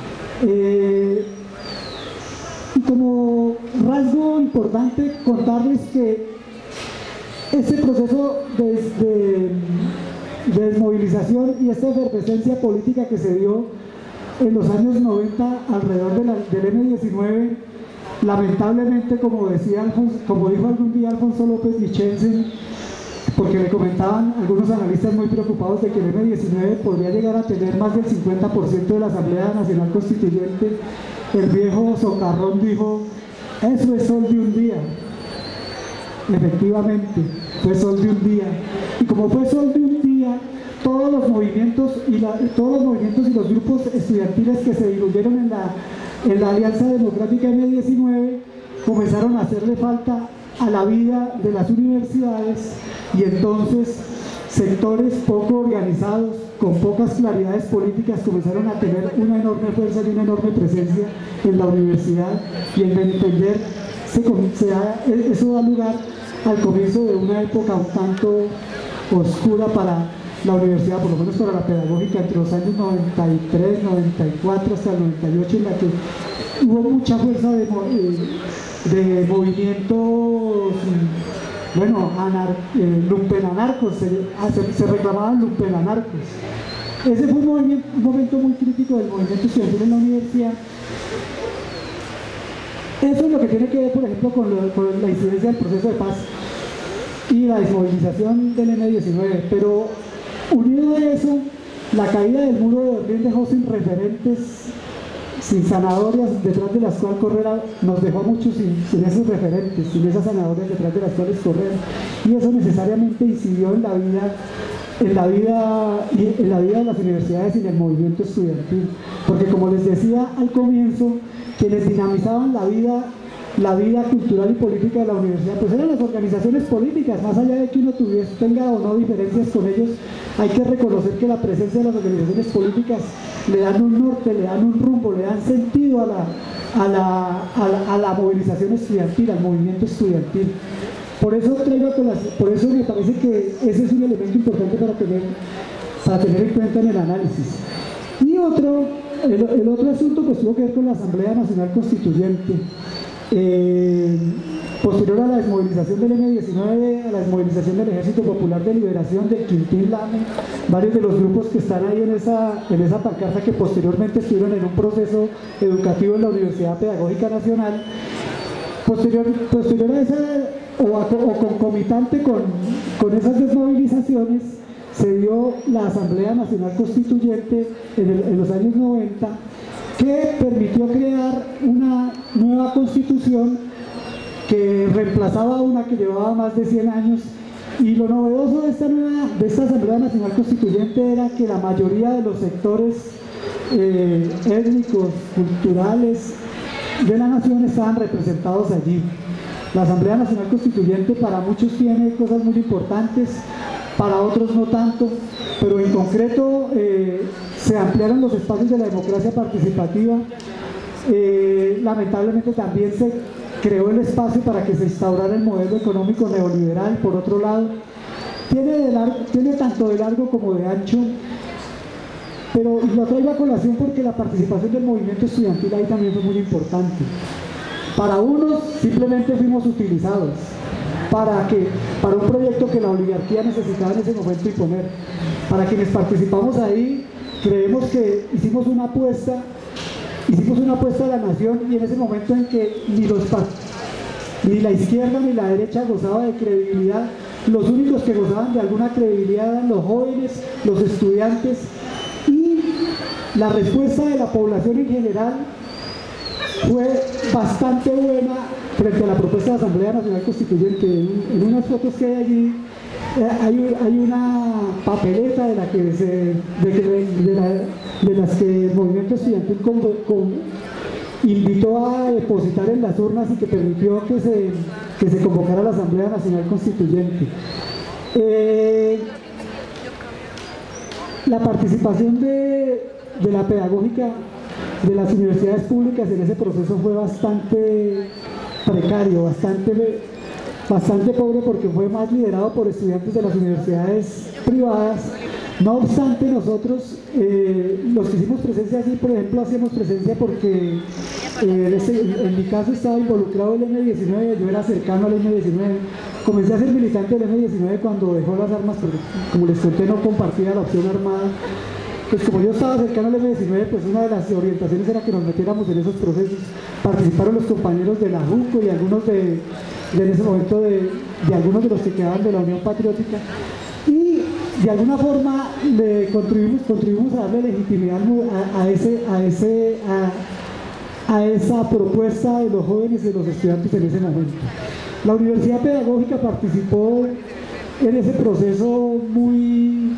Y como rasgo importante contarles que este proceso de desmovilización y esta efervescencia política que se dio en los años 90 alrededor del M-19, lamentablemente, como dijo algún día Alfonso López Vichensen, porque le comentaban algunos analistas muy preocupados de que el M-19 podría llegar a tener más del 50% de la Asamblea Nacional Constituyente, el viejo Socarrón dijo: eso es sol de un día. Efectivamente, fue sol de un día, y como fue sol de un día, todos los movimientos y los grupos estudiantiles que se diluyeron en la Alianza Democrática M-19 comenzaron a hacerle falta a la vida de las universidades, y entonces sectores poco organizados, con pocas claridades políticas, comenzaron a tener una enorme fuerza y una enorme presencia en la universidad, y en mi entender eso da lugar al comienzo de una época un tanto oscura para la universidad, por lo menos para la pedagógica, entre los años 93, 94 hasta el 98, en la que hubo mucha fuerza de movimientos, bueno, lumpenanarcos, se reclamaban lumpenanarcos. Ese fue un momento muy crítico del movimiento estudiantil en la universidad. Eso es lo que tiene que ver, por ejemplo, con la incidencia del proceso de paz y la desmovilización del M-19, pero unido a eso, la caída del muro de Berlín dejó sin referentes sin zanahorias detrás de las cuales correr, nos dejó a muchos sin esos referentes, sin esas zanahorias detrás de las cuales correr, y eso necesariamente incidió en la vida de las universidades y en el movimiento estudiantil, porque como les decía al comienzo, quienes dinamizaban la vida cultural y política de la universidad, pues eran las organizaciones políticas. Más allá de que uno tenga o no diferencias con ellos, hay que reconocer que la presencia de las organizaciones políticas le dan un norte, le dan un rumbo, le dan sentido a la movilización estudiantil, al movimiento estudiantil. Por eso me parece que ese es un elemento importante para tener en cuenta en el análisis. Y el otro asunto pues tuvo que ver con la Asamblea Nacional Constituyente. Posterior a la desmovilización del M-19, a la desmovilización del Ejército Popular de Liberación, del Quintín Lame, varios de los grupos que están ahí en esa pancarta, que posteriormente estuvieron en un proceso educativo en la Universidad Pedagógica Nacional, posterior a esa, o concomitante con esas desmovilizaciones, se dio la Asamblea Nacional Constituyente en los años 90, que permitió crear una nueva constitución que reemplazaba una que llevaba más de 100 años. Y lo novedoso de esta Asamblea Nacional Constituyente era que la mayoría de los sectores étnicos, culturales de la nación estaban representados allí. La Asamblea Nacional Constituyente para muchos tiene cosas muy importantes, para otros no tanto, pero en concreto se ampliaron los espacios de la democracia participativa. Lamentablemente también se creó el espacio para que se instaurara el modelo económico neoliberal. Por otro lado, tiene tanto de largo como de ancho, pero lo traigo a colación porque la participación del movimiento estudiantil ahí también fue muy importante. Para unos simplemente fuimos utilizados para un proyecto que la oligarquía necesitaba en ese momento imponer. Para quienes participamos ahí, creemos que hicimos una apuesta a la nación, y en ese momento en que ni la izquierda ni la derecha gozaba de credibilidad, los únicos que gozaban de alguna credibilidad eran los jóvenes, los estudiantes, y la respuesta de la población en general fue bastante buena frente a la propuesta de la Asamblea Nacional Constituyente. En unas fotos que hay allí hay una papeleta de las que el movimiento estudiantil invitó a depositar en las urnas y que permitió que se convocara la Asamblea Nacional Constituyente. La participación de la pedagógica de las universidades públicas en ese proceso fue bastante precario, bastante pobre, porque fue más liderado por estudiantes de las universidades privadas. No obstante, nosotros, los que hicimos presencia allí, por ejemplo, hacíamos presencia porque en mi caso estaba involucrado el M-19, yo era cercano al M-19, comencé a ser militante del M-19 cuando dejó las armas, porque como les conté no compartía la opción armada. Pues como yo estaba cercano al M-19, pues una de las orientaciones era que nos metiéramos en esos procesos. Participaron los compañeros de la JUCO y algunos en ese momento de algunos de los que quedaban de la Unión Patriótica, y de alguna forma le contribuimos a darle legitimidad a esa propuesta de los jóvenes y de los estudiantes en ese momento. La Universidad Pedagógica participó en ese proceso muy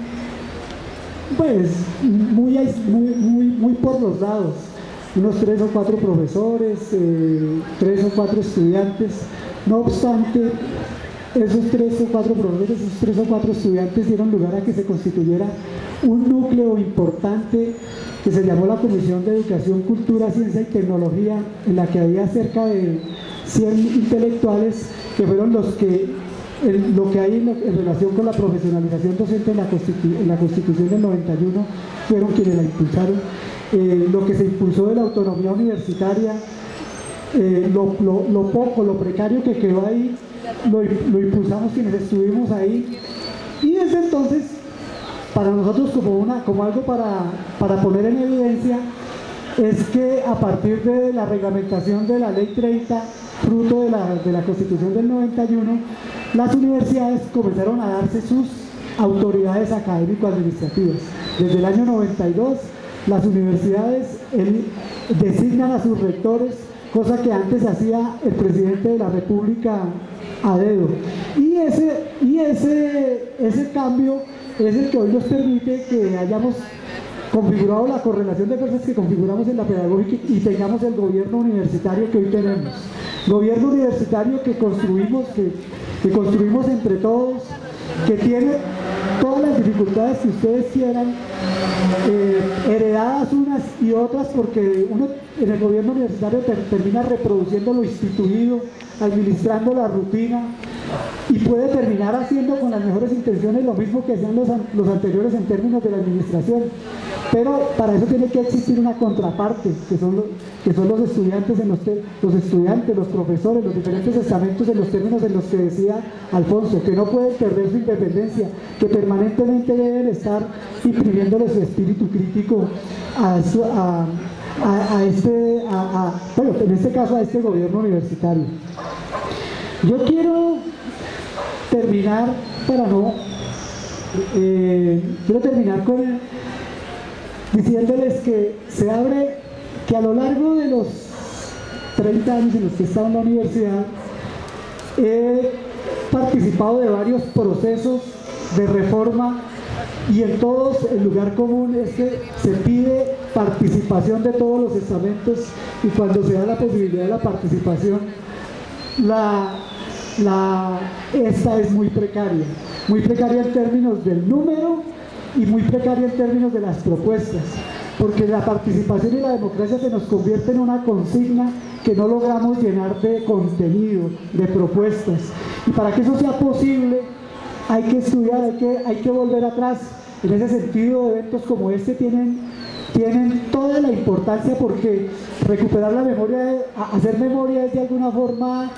por los lados, unos 3 o 4 profesores, 3 o 4 estudiantes. No obstante, esos 3 o 4 profesores, esos 3 o 4 estudiantes dieron lugar a que se constituyera un núcleo importante que se llamó la Comisión de Educación, Cultura, Ciencia y Tecnología, en la que había cerca de 100 intelectuales que fueron lo que hay en relación con la profesionalización docente en la Constitución del 91, fueron quienes la impulsaron. Lo que se impulsó de la autonomía universitaria, lo precario que quedó ahí, lo impulsamos quienes estuvimos ahí, y desde entonces, para nosotros como algo para poner en evidencia, es que a partir de la reglamentación de la Ley 30, fruto de la Constitución del 91, las universidades comenzaron a darse sus autoridades académico-administrativas. Desde el año 92, las universidades designan a sus rectores, cosa que antes hacía el presidente de la República a dedo. Y ese cambio es el que hoy nos permite que hayamos configurado la correlación de fuerzas que configuramos en la pedagógica y tengamos el gobierno universitario que hoy tenemos. Gobierno universitario que construimos entre todos, que tiene todas las dificultades que ustedes quieran, heredadas unas y otras, porque uno en el gobierno universitario termina reproduciendo lo instituido, administrando la rutina, y puede terminar haciendo con las mejores intenciones lo mismo que hacían los anteriores en términos de la administración. Pero para eso tiene que existir una contraparte, que son los estudiantes, los profesores, los diferentes estamentos en los términos en los que decía Alfonso, que no pueden perder su independencia, que permanentemente deben estar imprimiéndole su espíritu crítico bueno, en este caso a este gobierno universitario. Yo quiero terminar, diciéndoles que que a lo largo de los 30 años en los que he estado en la universidad, he participado de varios procesos de reforma, y en todos el lugar común es que se pide participación de todos los estamentos, y cuando se da la posibilidad de la participación, esta es muy precaria en términos del número y muy precaria en términos de las propuestas, porque la participación y la democracia se nos convierte en una consigna que no logramos llenar de contenido, de propuestas, y para que eso sea posible hay que estudiar, hay que volver atrás. En ese sentido, eventos como este tienen toda la importancia, porque recuperar la memoria, hacer memoria es de alguna forma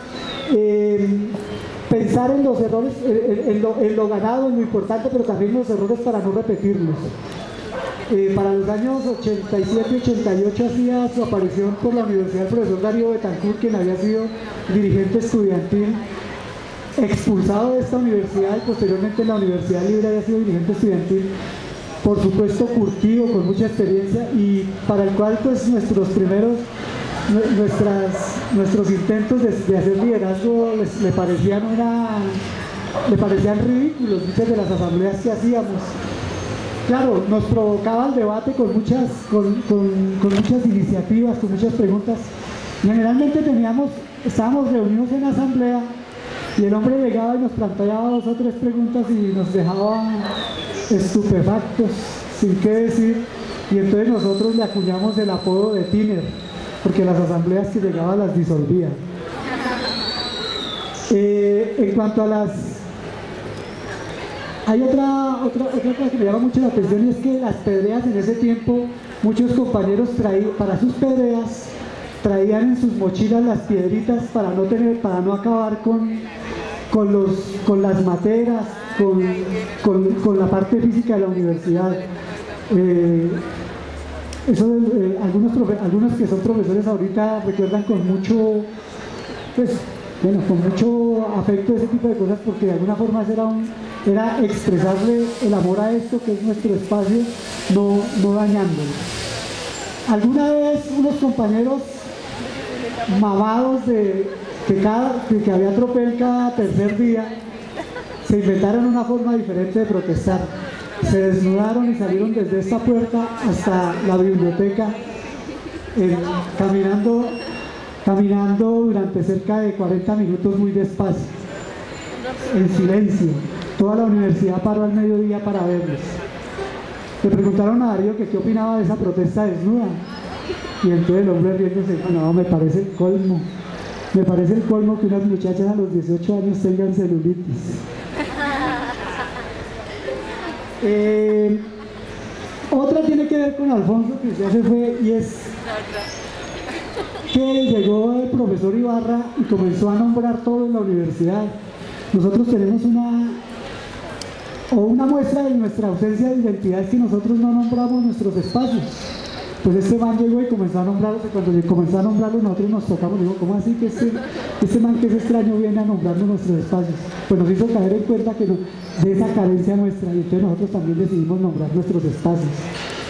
pensar en los errores, en lo ganado, en lo importante, pero también los errores para no repetirlos. Para los años 87 y 88 hacía su aparición por la universidad el profesor Darío Betancourt, quien había sido dirigente estudiantil, expulsado de esta universidad, y posteriormente en la Universidad Libre había sido dirigente estudiantil, por supuesto curtido, con mucha experiencia, y para el cual pues nuestros intentos de hacer liderazgo le parecían ridículos, muchas de las asambleas que hacíamos. Claro, nos provocaba el debate con muchas iniciativas, con muchas preguntas. Generalmente estábamos reunidos en asamblea, y el hombre llegaba y nos planteaba 2 o 3 preguntas y nos dejaba estupefactos, sin qué decir, y entonces nosotros le acuñamos el apodo de Tiner, porque las asambleas que llegaban las disolvían. En cuanto a las... Hay otra cosa que me llama mucho la atención, y es que las pedreas en ese tiempo, muchos compañeros para sus pedreas traían en sus mochilas las piedritas para no acabar con las materas, con la parte física de la universidad. Algunos que son profesores ahorita recuerdan con mucho afecto ese tipo de cosas, porque de alguna forma era expresarle el amor a esto que es nuestro espacio, no dañándolo. Alguna vez unos compañeros mamados de que había tropel cada tercer día, se inventaron una forma diferente de protestar. Se desnudaron y salieron desde esta puerta hasta la biblioteca, caminando durante cerca de 40 minutos muy despacio, en silencio. Toda la universidad paró al mediodía para verlos. Le preguntaron a Darío que qué opinaba de esa protesta desnuda, y entonces el hombre riéndose dijo: no, me parece el colmo que unas muchachas a los 18 años tengan celulitis. Otra tiene que ver con Alfonso, que ya se fue, y es que llegó el profesor Ibarra y comenzó a nombrar todo en la universidad. Nosotros tenemos una muestra de nuestra ausencia de identidad, es que nosotros no nombramos nuestros espacios. Pues este man llegó y comenzó a nombrarlos, y cuando comenzó a nombrarlos nosotros nos tocamos, digo, ¿cómo así que este man que es extraño viene a nombrarnos nuestros espacios? Pues nos hizo caer en cuenta de esa carencia nuestra, y entonces nosotros también decidimos nombrar nuestros espacios.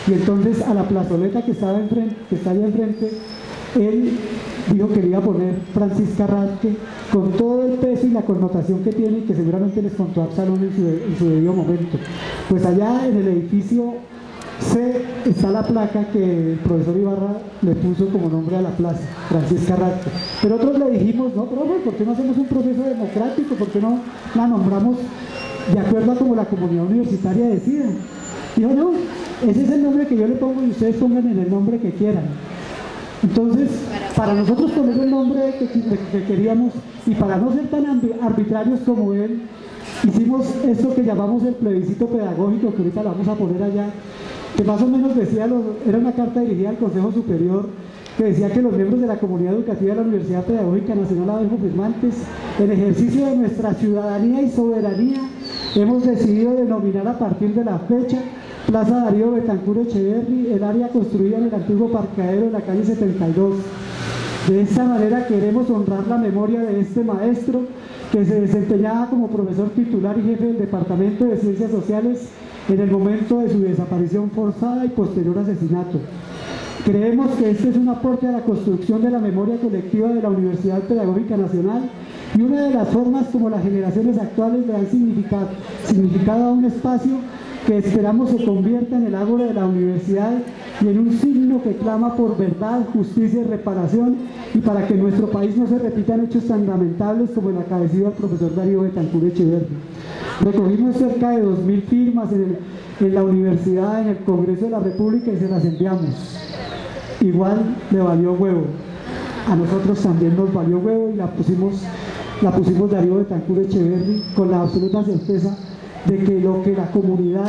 y entonces a la plazoleta que estaba enfrente, que está allá enfrente, él dijo que le iba a poner Francisca Radke, con todo el peso y la connotación que tiene, y que seguramente les contó Absalón en su debido momento. Pues allá en el edificio C está la placa que el profesor Ibarra le puso como nombre a la plaza, Francisca Radke. Pero otros le dijimos, no, profe, ¿por qué no hacemos un proceso democrático? ¿Por qué no la nombramos de acuerdo a como la comunidad universitaria decida? Dijo, no, ese es el nombre que yo le pongo y ustedes pongan en el nombre que quieran. Entonces, para nosotros poner el nombre que queríamos, y para no ser tan arbitrarios como él, hicimos esto que llamamos el plebiscito pedagógico, que ahorita lo vamos a poner allá, que más o menos decía, era una carta dirigida al Consejo Superior, que decía que los miembros de la comunidad educativa de la Universidad Pedagógica Nacional Adolfo Firmantes, en ejercicio de nuestra ciudadanía y soberanía, hemos decidido denominar a partir de la fecha Plaza Darío Betancur Echeverri, el área construida en el antiguo parqueadero de la calle 72. De esta manera queremos honrar la memoria de este maestro que se desempeñaba como profesor titular y jefe del Departamento de Ciencias Sociales en el momento de su desaparición forzada y posterior asesinato. Creemos que este es un aporte a la construcción de la memoria colectiva de la Universidad Pedagógica Nacional y una de las formas como las generaciones actuales le dan significado a un espacio que esperamos se convierta en el ágora de la universidad y en un signo que clama por verdad, justicia y reparación, y para que en nuestro país no se repitan hechos tan lamentables como el acaecido al profesor Darío Betancur Echeverri. Recogimos cerca de 2000 firmas en la universidad, en el Congreso de la República, y se las enviamos. Igual le valió huevo, a nosotros también nos valió huevo, y la pusimos Darío Betancur Echeverri con la absoluta certeza de que lo que la comunidad,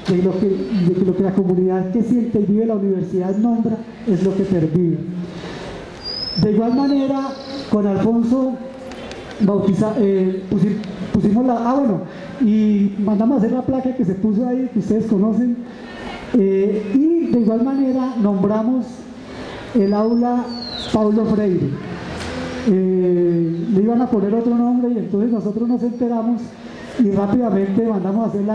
la comunidad que siente y vive la universidad nombra es lo que pervive. De igual manera, con Alfonso pusimos y mandamos a hacer la placa que se puso ahí, que ustedes conocen, y de igual manera nombramos el aula Paulo Freire. Le iban a poner otro nombre y entonces nosotros nos enteramos y rápidamente mandamos a hacer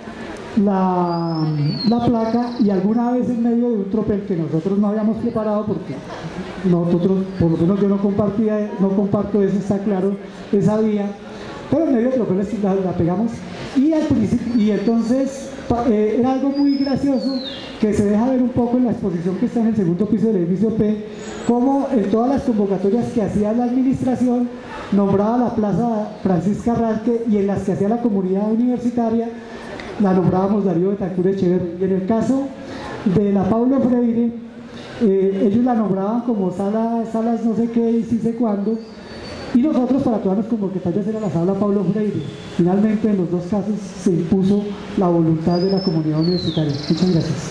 la placa, y alguna vez en medio de un tropel que nosotros no habíamos preparado, porque nosotros, por lo menos yo no comparto eso, está claro, esa vía, pero en medio de tropel la pegamos, y al principio, y entonces era algo muy gracioso que se deja ver un poco en la exposición que está en el segundo piso del edificio P, como en todas las convocatorias que hacía la administración nombraba la plaza Francisca Radke, y en las que hacía la comunidad universitaria la nombrábamos Darío Betancur Echeverri. Y en el caso de la Paulo Freire, ellos la nombraban como salas no sé qué y sí sé cuándo, y nosotros para todas las convocatorias era la sala Paulo Freire. Finalmente en los dos casos se impuso la voluntad de la comunidad universitaria. Muchas gracias.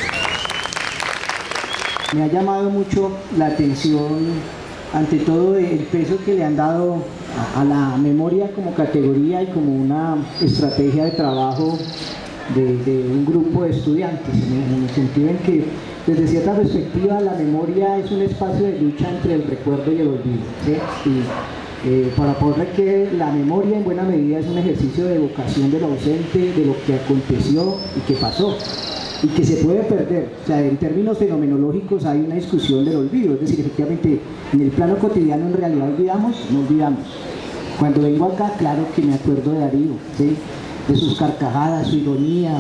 Me ha llamado mucho la atención, ante todo, el peso que le han dado a la memoria como categoría y como una estrategia de trabajo de un grupo de estudiantes, en el sentido en que desde cierta perspectiva la memoria es un espacio de lucha entre el recuerdo y el olvido, ¿sí? Y para poder que la memoria en buena medida es un ejercicio de evocación de lo ausente, de lo que aconteció y que pasó, y que se puede perder. O sea, en términos fenomenológicos hay una discusión del olvido, es decir, efectivamente en el plano cotidiano en realidad olvidamos, no olvidamos. Cuando vengo acá, claro que me acuerdo de Darío, ¿sí? De sus carcajadas, su ironía,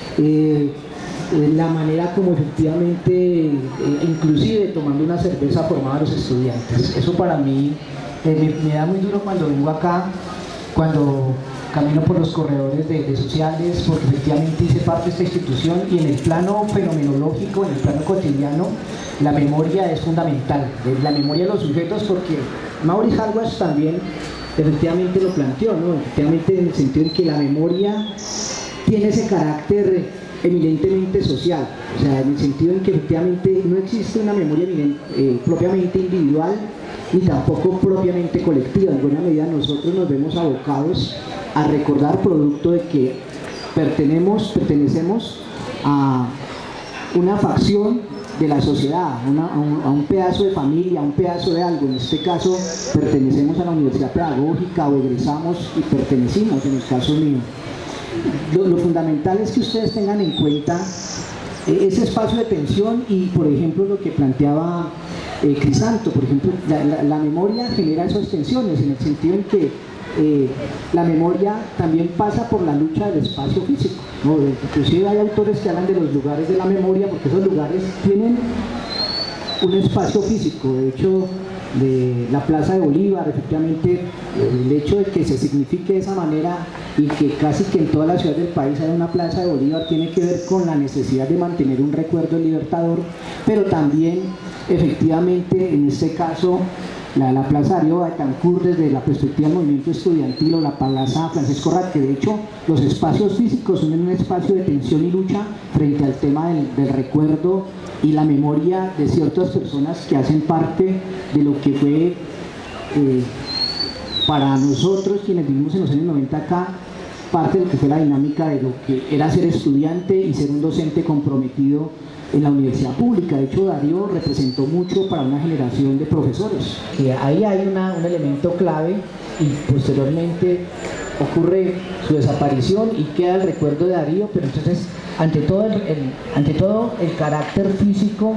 la manera como efectivamente, inclusive tomando una cerveza, formaba a los estudiantes. Eso para mí me da muy duro cuando vengo acá, cuando camino por los corredores de sociales, porque efectivamente hice parte de esta institución, y en el plano fenomenológico, en el plano cotidiano, la memoria es fundamental, la memoria de los sujetos, porque Maurice Hallward también efectivamente lo planteó, ¿no? Efectivamente, en el sentido en que la memoria tiene ese carácter eminentemente social, o sea, en el sentido en que efectivamente no existe una memoria propiamente individual ni tampoco propiamente colectiva. En buena medida nosotros nos vemos abocados a recordar, producto de que pertenecemos a una facción de la sociedad, a un pedazo de familia, a un pedazo de algo. En este caso pertenecemos a la universidad pedagógica, o egresamos y pertenecimos, en el caso mío. Lo fundamental es que ustedes tengan en cuenta ese espacio de tensión y, por ejemplo, lo que planteaba Crisanto, por ejemplo, la memoria genera esas tensiones en el sentido en que la memoria también pasa por la lucha del espacio físico, ¿no? Inclusive hay autores que hablan de los lugares de la memoria porque esos lugares tienen un espacio físico. De hecho, de la Plaza de Bolívar, efectivamente, el hecho de que se signifique de esa manera y que casi que en toda la ciudad del país haya una Plaza de Bolívar tiene que ver con la necesidad de mantener un recuerdo del libertador, pero también efectivamente en este caso la Plaza Darío Betancur desde la perspectiva del movimiento estudiantil, o la Plaza Francisco Rat, que de hecho los espacios físicos son un espacio de tensión y lucha frente al tema del recuerdo y la memoria de ciertas personas que hacen parte de lo que fue para nosotros quienes vivimos en los años 90 acá, parte de lo que fue la dinámica de lo que era ser estudiante y ser un docente comprometido en la universidad pública. De hecho, Darío representó mucho para una generación de profesores. Que ahí hay un elemento clave y posteriormente ocurre su desaparición y queda el recuerdo de Darío, pero entonces ante todo el carácter físico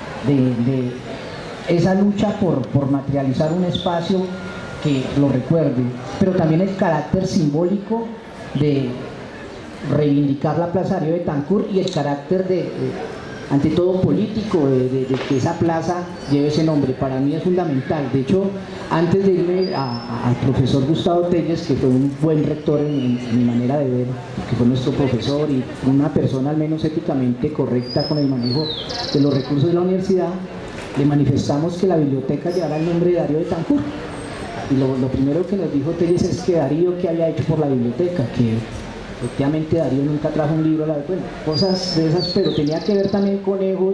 de esa lucha por materializar un espacio que lo recuerde, pero también el carácter simbólico de reivindicar la Plaza Darío Betancur y el carácter ante todo político de que esa plaza lleve ese nombre. Para mí es fundamental. De hecho, antes de irme al profesor Gustavo Telles, que fue un buen rector en mi manera de ver, que fue nuestro profesor y una persona al menos éticamente correcta con el manejo de los recursos de la universidad, le manifestamos que la biblioteca llevara el nombre de Darío Betancur. Y lo primero que nos dijo Telles es que Darío, ¿qué había hecho por la biblioteca? Que efectivamente Darío nunca trajo un libro, bueno, cosas de esas, pero tenía que ver también con egos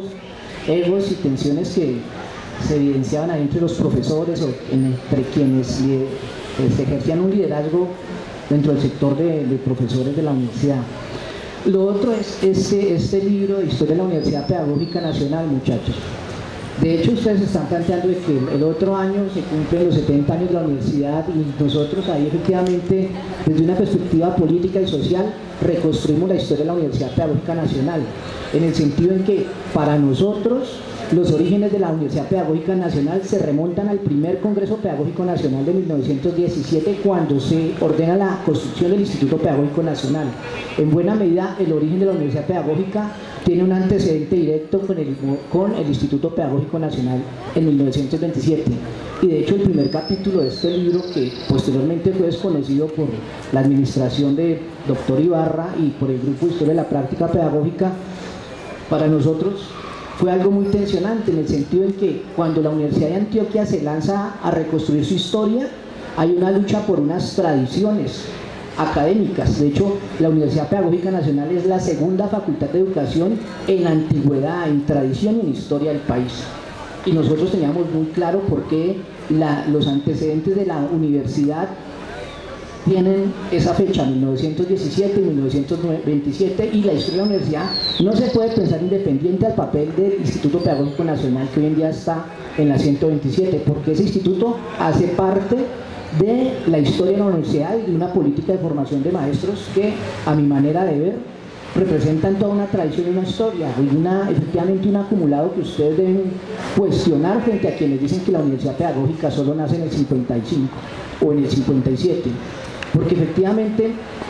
y tensiones que se evidenciaban ahí entre los profesores o entre quienes ejercían un liderazgo dentro del sector de profesores de la universidad. Lo otro es este libro de Historia de la Universidad Pedagógica Nacional, muchachos. De hecho, ustedes están planteando de que el otro año se cumplen los 70 años de la universidad y nosotros ahí efectivamente, desde una perspectiva política y social, reconstruimos la historia de la Universidad Pedagógica Nacional, en el sentido en que para nosotros los orígenes de la Universidad Pedagógica Nacional se remontan al primer Congreso Pedagógico Nacional de 1917, cuando se ordena la construcción del Instituto Pedagógico Nacional. En buena medida, el origen de la Universidad Pedagógica tiene un antecedente directo con el Instituto Pedagógico Nacional en 1927. Y de hecho el primer capítulo de este libro, que posteriormente fue desconocido por la administración de Dr. Ibarra y por el Grupo de Historia de la Práctica Pedagógica, para nosotros fue algo muy tensionante, en el sentido en que cuando la Universidad de Antioquia se lanza a reconstruir su historia, hay una lucha por unas tradiciones académicas. De hecho, la Universidad Pedagógica Nacional es la segunda facultad de educación en antigüedad, en tradición y en historia del país. Y nosotros teníamos muy claro por qué los antecedentes de la universidad tienen esa fecha, 1917 y 1927, y la historia de la universidad no se puede pensar independiente al papel del Instituto Pedagógico Nacional, que hoy en día está en la 127, porque ese instituto hace parte de la historia de la universidad y de una política de formación de maestros que, a mi manera de ver, representan toda una tradición y una historia, y efectivamente un acumulado que ustedes deben cuestionar frente a quienes dicen que la universidad pedagógica solo nace en el 55 o en el 57, porque efectivamente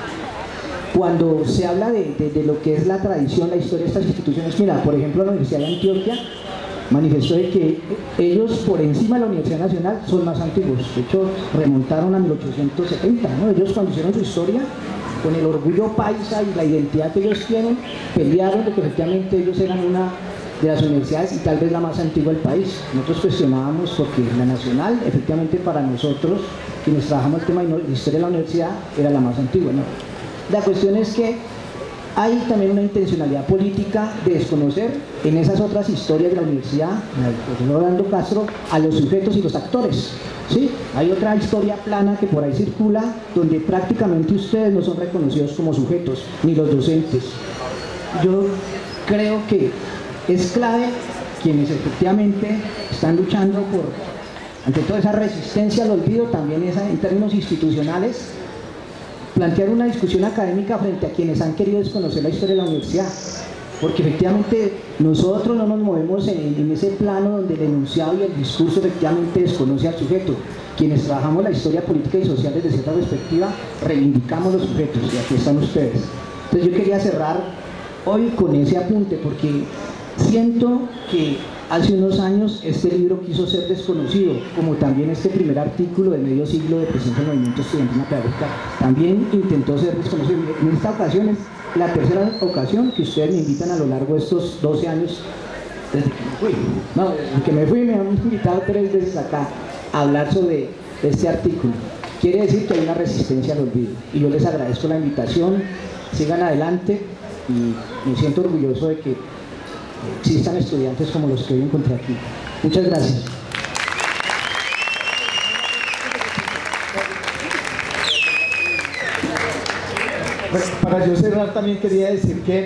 cuando se habla de lo que es la tradición, la historia de estas instituciones, mira, por ejemplo la Universidad de Antioquia manifestó de que ellos por encima de la Universidad Nacional son más antiguos, de hecho remontaron a 1870, ¿no? Ellos cuando hicieron su historia, con el orgullo paisa y la identidad que ellos tienen, pelearon de que efectivamente ellos eran una de las universidades y tal vez la más antigua del país. Nosotros cuestionábamos porque la Nacional, efectivamente para nosotros, quienes trabajamos el tema de historia de la universidad, era la más antigua, ¿no? La cuestión es que hay también una intencionalidad política de desconocer en esas otras historias de la universidad, el profesor Orlando Castro, a los sujetos y los actores. ¿Sí? Hay otra historia plana que por ahí circula, donde prácticamente ustedes no son reconocidos como sujetos, ni los docentes. Yo creo que es clave quienes efectivamente están luchando por, ante toda esa resistencia al olvido, también esa, en términos institucionales, plantear una discusión académica frente a quienes han querido desconocer la historia de la universidad. porque efectivamente nosotros no nos movemos en ese plano donde el enunciado y el discurso efectivamente desconoce al sujeto. Quienes trabajamos la historia política y social desde cierta perspectiva, reivindicamos los sujetos, y aquí están ustedes. Entonces yo quería cerrar hoy con ese apunte, porque siento que hace unos años este libro quiso ser desconocido, como también este primer artículo de medio siglo de presencia del movimiento estudiantil en la pedagógica también intentó ser desconocido. En esta ocasión es la tercera ocasión que ustedes me invitan a lo largo de estos 12 años, desde que me fui. No, desde que me fui me han invitado 3 veces acá a hablar sobre este artículo. Quiere decir que hay una resistencia al olvido, y yo les agradezco la invitación, sigan adelante, y me siento orgulloso de que existan estudiantes como los que hoy encontré aquí. Muchas gracias. Pues para yo cerrar también quería decir que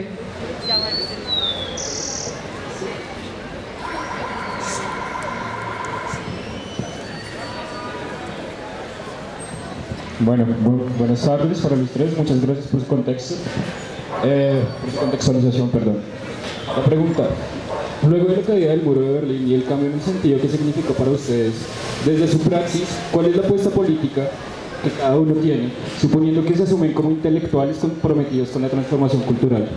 buenas tardes para los tres, muchas gracias por su contexto, por su contextualización, perdón. La pregunta: luego de la caída del muro de Berlín y el cambio en el sentido que significó para ustedes, desde su praxis, ¿cuál es la apuesta política que cada uno tiene, suponiendo que se asumen como intelectuales comprometidos con la transformación cultural?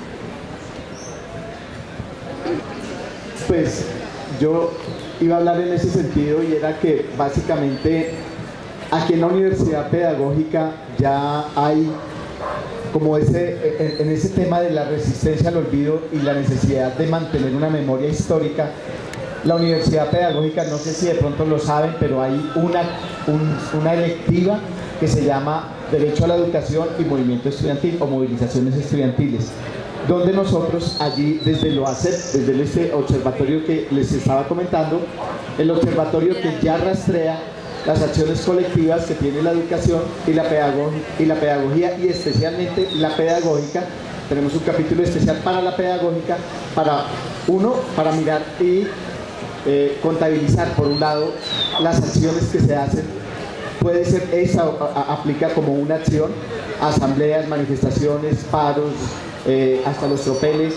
pues yo iba a hablar en ese sentido, y era que básicamente aquí en la Universidad Pedagógica ya hay como en ese tema de la resistencia al olvido y la necesidad de mantener una memoria histórica. La Universidad Pedagógica, no sé si de pronto lo saben, pero hay una electiva que se llama Derecho a la Educación y Movimiento Estudiantil o Movilizaciones Estudiantiles, donde nosotros allí desde este observatorio que les estaba comentando, el observatorio que ya rastrea las acciones colectivas que tiene la educación y la pedagogía, y especialmente la pedagógica. Tenemos un capítulo especial para la pedagógica, para mirar y contabilizar, por un lado, las acciones que se hacen. Puede ser esa, aplica como una acción, asambleas, manifestaciones, paros, hasta los tropeles,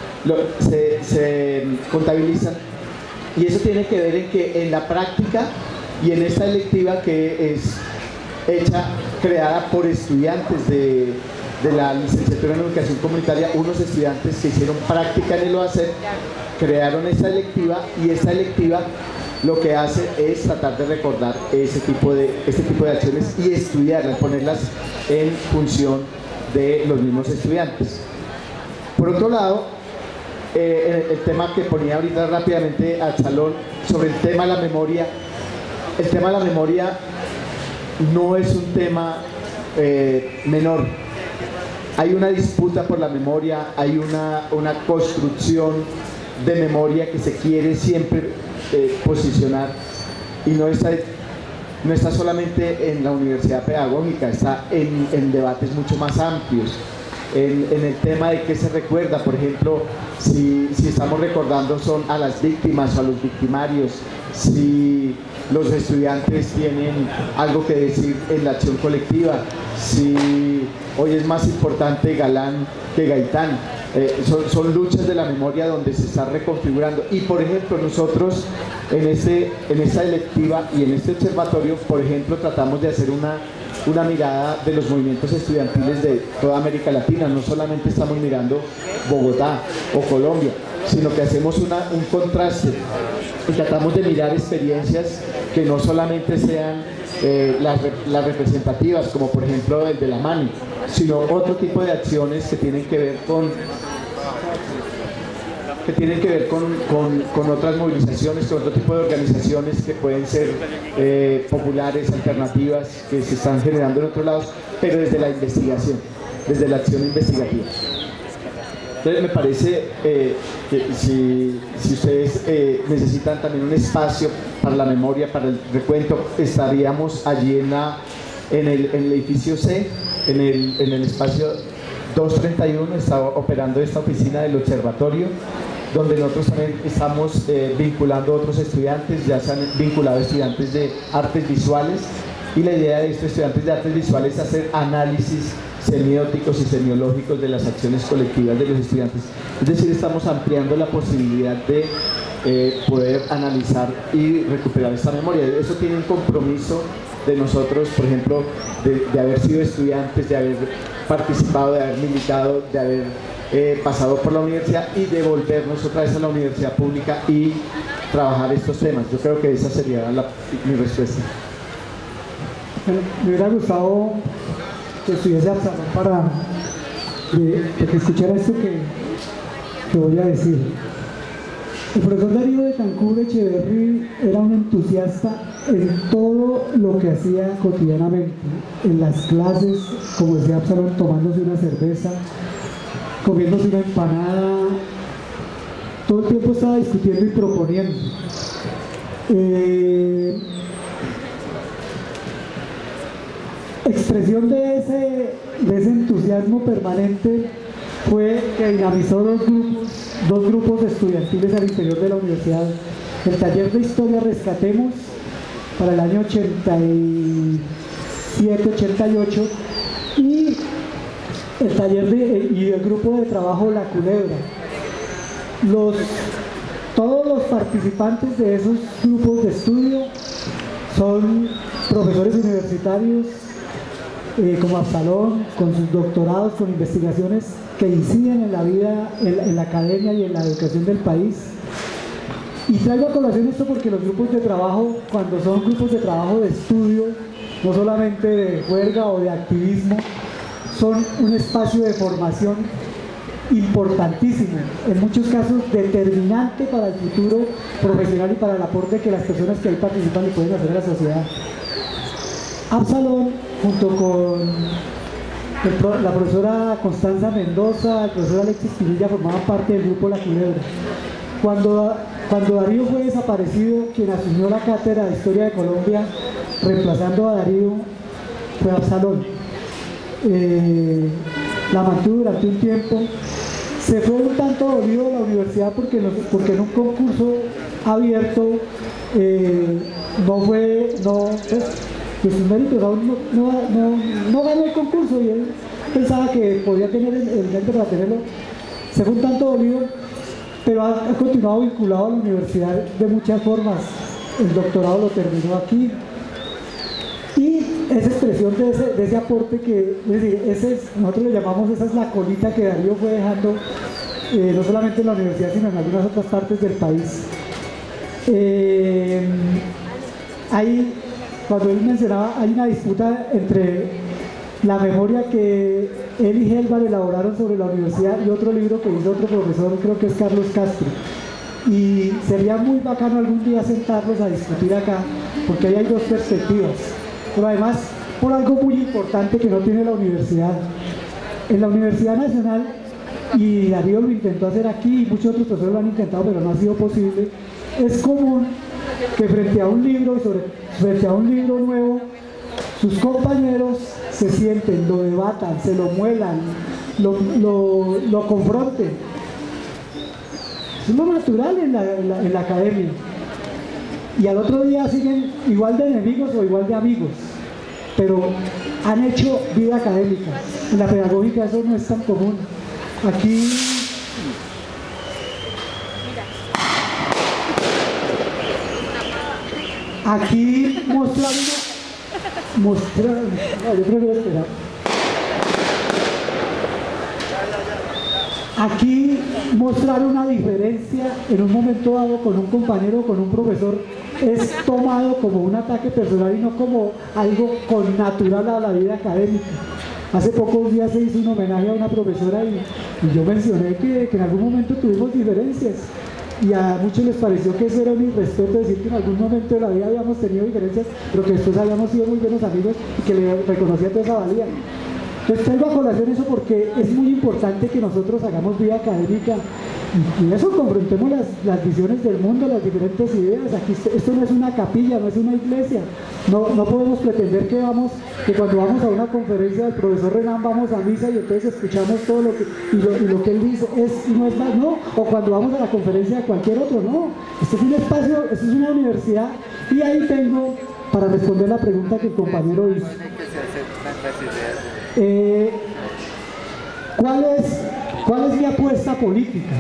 se contabilizan, y eso tiene que ver en que en la práctica y en esta electiva, que es creada por estudiantes de la licenciatura en Educación Comunitaria, unos estudiantes que hicieron práctica en el OACEP, crearon esta electiva, y esta electiva lo que hace es tratar de recordar este tipo de acciones y estudiarlas, ponerlas en función de los mismos estudiantes. Por otro lado, el tema que ponía ahorita rápidamente al salón sobre el tema de la memoria, el tema de la memoria no es un tema menor. Hay una disputa por la memoria, hay una construcción de memoria que se quiere siempre posicionar, y no está solamente en la Universidad Pedagógica, está en debates mucho más amplios. En el tema de qué se recuerda, por ejemplo, si estamos recordando son a las víctimas o a los victimarios, si los estudiantes tienen algo que decir en la acción colectiva, si hoy es más importante Galán que Gaitán. Son luchas de la memoria donde se está reconfigurando, y por ejemplo nosotros en esta electiva y en este observatorio, por ejemplo, tratamos de hacer una mirada de los movimientos estudiantiles de toda América Latina. No solamente estamos mirando Bogotá o Colombia, sino que hacemos un contraste y tratamos de mirar experiencias que no solamente sean las representativas, como por ejemplo el de la MANI, sino otro tipo de acciones que tienen que ver con otras movilizaciones, con otro tipo de organizaciones que pueden ser populares, alternativas, que se están generando en otros lados, pero desde la investigación, desde la acción investigativa. Entonces me parece que si ustedes necesitan también un espacio para la memoria, para el recuento, estaríamos allí en el edificio C, en el espacio 231, está operando esta oficina del observatorio, donde nosotros también estamos vinculando a otros estudiantes. Ya se han vinculado estudiantes de artes visuales, y la idea de estos estudiantes de artes visuales es hacer análisis semióticos y semiológicos de las acciones colectivas de los estudiantes. Es decir, estamos ampliando la posibilidad de poder analizar y recuperar esta memoria. Eso tiene un compromiso de nosotros, por ejemplo, de haber sido estudiantes, de haber participado, de haber militado, de haber pasado por la universidad y de volvernos otra vez a la universidad pública y trabajar estos temas. Yo creo que esa sería mi respuesta. Me hubiera gustado que estuviese Absalón para que escuchara esto que voy a decir. El profesor Darío Betancourt Echeverry era un entusiasta en todo lo que hacía cotidianamente, en las clases, como decía Absalón, tomándose una cerveza, comiéndose una empanada, todo el tiempo estaba discutiendo y proponiendo. Expresión de ese entusiasmo permanente fue que dinamizó dos grupos estudiantiles al interior de la universidad: el taller de Historia Rescatemos para el año 87-88 y el taller y el grupo de trabajo La Culebra. Todos los participantes de esos grupos de estudio son profesores universitarios, como Absalón, con sus doctorados, con investigaciones que inciden en la vida, en la academia y en la educación del país. Y traigo a colación esto porque los grupos de trabajo, cuando son grupos de trabajo de estudio, no solamente de juerga o de activismo, son un espacio de formación importantísimo, en muchos casos determinante para el futuro profesional y para el aporte que las personas que ahí participan le pueden hacer a la sociedad. Absalón, junto con la profesora Constanza Mendoza, el profesor Alexis Pinilla, formaban parte del grupo La Culebra. Cuando Darío fue desaparecido, quien asumió la cátedra de Historia de Colombia, reemplazando a Darío, fue Absalón. La mantuvo durante un tiempo. Se fue un tanto dolido de la universidad porque en un concurso abierto pues sus méritos aún no ganó el concurso y él pensaba que podía tener el mérito para tenerlo. Se fue un tanto dolido, pero ha continuado vinculado a la universidad de muchas formas. El doctorado lo terminó aquí y esa expresión de ese aporte que, es decir, nosotros le llamamos, esa es la colita que Darío fue dejando, no solamente en la universidad sino en algunas otras partes del país. Cuando él mencionaba, hay una disputa entre la memoria que él y Helvar elaboraron sobre la universidad y otro libro que hizo otro profesor, creo que es Carlos Castro. Y sería muy bacano algún día sentarlos a discutir acá, porque ahí hay dos perspectivas. Pero además, por algo muy importante que no tiene la universidad. En la Universidad Nacional, y Darío lo intentó hacer aquí, y muchos otros profesores lo han intentado, pero no ha sido posible, es común que frente a un libro frente a un libro nuevo, sus compañeros se sienten, lo debatan, se lo muelan, lo confronten. Es lo natural en la academia. Y al otro día siguen igual de enemigos o igual de amigos, pero han hecho vida académica. En la pedagógica eso no es tan común. Aquí yo prefiero esperar. Aquí mostrar una diferencia en un momento dado con un compañero o con un profesor es tomado como un ataque personal y no como algo connatural a la vida académica. Hace pocos días se hizo un homenaje a una profesora y yo mencioné que en algún momento tuvimos diferencias y a muchos les pareció que eso era un irrespeto decir que en algún momento de la vida habíamos tenido diferencias, pero que después habíamos sido muy buenos amigos y que le reconocía toda esa valía. Entonces traigo a colación eso porque es muy importante que nosotros hagamos vida académica y eso, confrontemos las visiones del mundo, las diferentes ideas. Aquí esto no es una capilla, no es una iglesia. No podemos pretender que cuando vamos a una conferencia del profesor Renan vamos a misa y entonces escuchamos todo lo que él dice y no es más, no. O cuando vamos a la conferencia de cualquier otro, no. Esto es un espacio, esto es una universidad y ahí tengo para responder la pregunta que el compañero hizo. ¿cuál es mi apuesta política?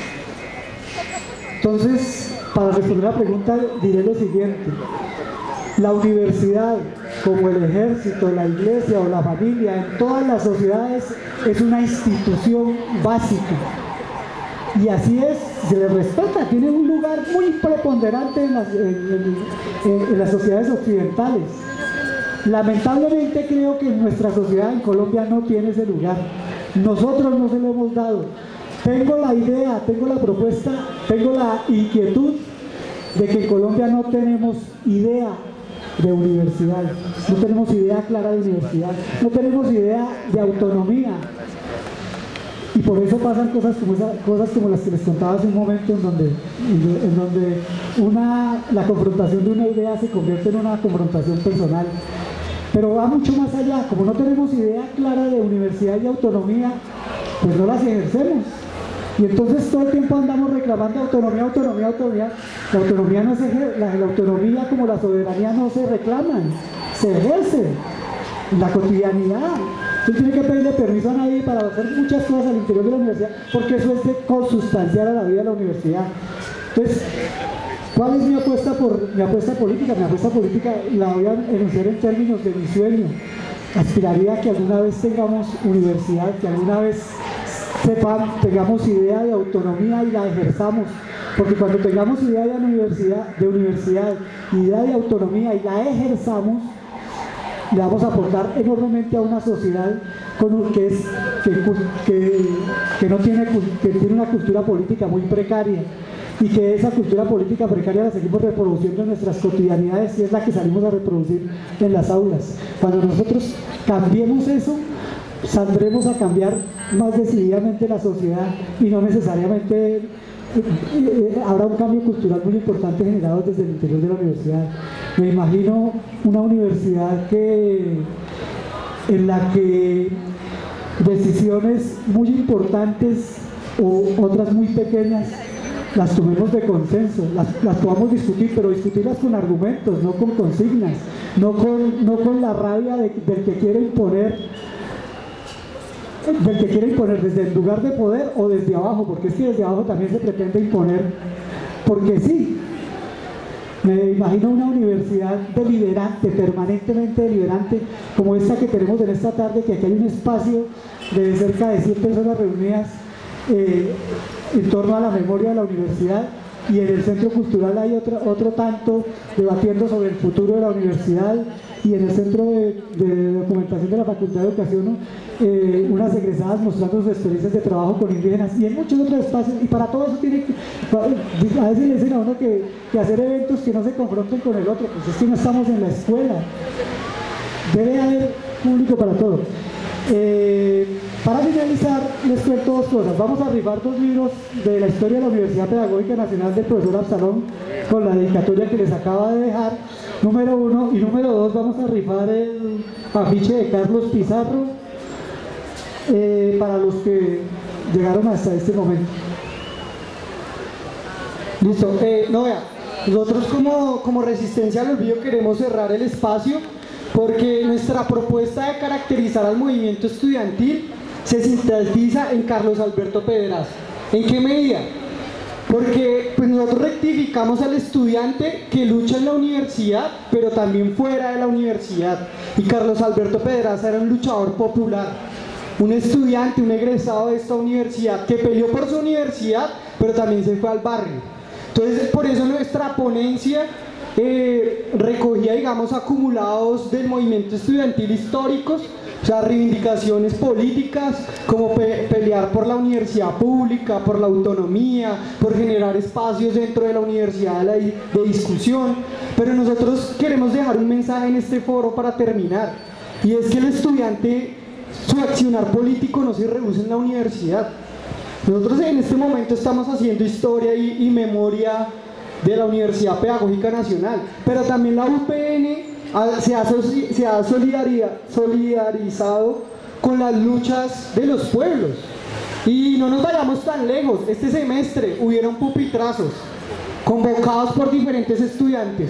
Entonces, para responder la pregunta diré lo siguiente: la universidad, como el ejército, la iglesia o la familia, en todas las sociedades es una institución básica. Y así es, se le respeta, tiene un lugar muy preponderante en las sociedades occidentales. Lamentablemente creo que nuestra sociedad en Colombia no tiene ese lugar. Nosotros no se lo hemos dado. Tengo la idea, tengo la propuesta, tengo la inquietud de que en Colombia no tenemos idea de universidad, no tenemos idea clara de universidad, no tenemos idea de autonomía. Y por eso pasan cosas como las que les contaba hace un momento, en donde la confrontación de una idea se convierte en una confrontación personal. Pero va mucho más allá. Como no tenemos idea clara de universidad y autonomía, pues no las ejercemos. Y entonces todo el tiempo andamos reclamando autonomía, autonomía, autonomía. La autonomía no se ejerce, la autonomía como la soberanía no se reclaman, se ejerce en la cotidianidad. Usted tiene que pedirle permiso a nadie para hacer muchas cosas al interior de la universidad, porque eso es de consustanciar a la vida de la universidad. Entonces, ¿cuál es mi apuesta política? Mi apuesta política la voy a enunciar en términos de mi sueño. Aspiraría a que alguna vez tengamos universidad, que alguna vez tengamos idea de autonomía y la ejerzamos, porque cuando tengamos idea de universidad, idea de autonomía y la ejerzamos, le vamos a aportar enormemente a una sociedad que tiene una cultura política muy precaria, y que esa cultura política precaria la seguimos reproduciendo en nuestras cotidianidades, y es la que salimos a reproducir en las aulas. Cuando nosotros cambiemos eso, saldremos a cambiar más decididamente la sociedad, y no necesariamente habrá un cambio cultural muy importante generado desde el interior de la universidad. Me imagino una universidad en la que decisiones muy importantes o otras muy pequeñas las tomemos de consenso, las podamos discutir, pero discutirlas con argumentos, no con consignas, no con la rabia del que quiere imponer desde el lugar de poder o desde abajo, porque es que desde abajo también se pretende imponer, porque sí. Me imagino una universidad deliberante, permanentemente deliberante, como esta que tenemos en esta tarde, que aquí hay un espacio de cerca de 100 personas reunidas en torno a la memoria de la universidad, y en el Centro Cultural hay otro tanto debatiendo sobre el futuro de la universidad, y en el Centro de Documentación de la Facultad de Educación, ¿no? Unas egresadas mostrando sus experiencias de trabajo con indígenas, y en muchos otros espacios. Y para todo eso a veces le dicen a uno que hacer eventos que no se confronten con el otro, pues es que no estamos en la escuela, debe haber público para todo. Para finalizar, les cuento dos cosas. Vamos a rifar 2 libros de la historia de la Universidad Pedagógica Nacional del profesor Absalón, con la dedicatoria que les acaba de dejar, número 1, y número 2 vamos a rifar el afiche de Carlos Pizarro, para los que llegaron hasta este momento. Listo. No, vea, nosotros como Resistencia al Olvido queremos cerrar el espacio, porque nuestra propuesta de caracterizar al movimiento estudiantil se sintetiza en Carlos Alberto Pedraza. ¿En qué medida? Porque pues nosotros rectificamos al estudiante que lucha en la universidad, pero también fuera de la universidad. Y Carlos Alberto Pedraza era un luchador popular, un estudiante, un egresado de esta universidad, que peleó por su universidad, pero también se fue al barrio. Entonces, por eso nuestra ponencia recogía, digamos, acumulados del movimiento estudiantil históricos, o sea, reivindicaciones políticas, como pelear por la universidad pública, por la autonomía, por generar espacios dentro de la universidad de discusión. Pero nosotros queremos dejar un mensaje en este foro para terminar, y es que el estudiante, su accionar político no se reduce en la universidad. Nosotros en este momento estamos haciendo historia y memoria de la Universidad Pedagógica Nacional, pero también la UPN se ha solidarizado con las luchas de los pueblos. Y no nos vayamos tan lejos, este semestre hubieron pupitrazos convocados por diferentes estudiantes,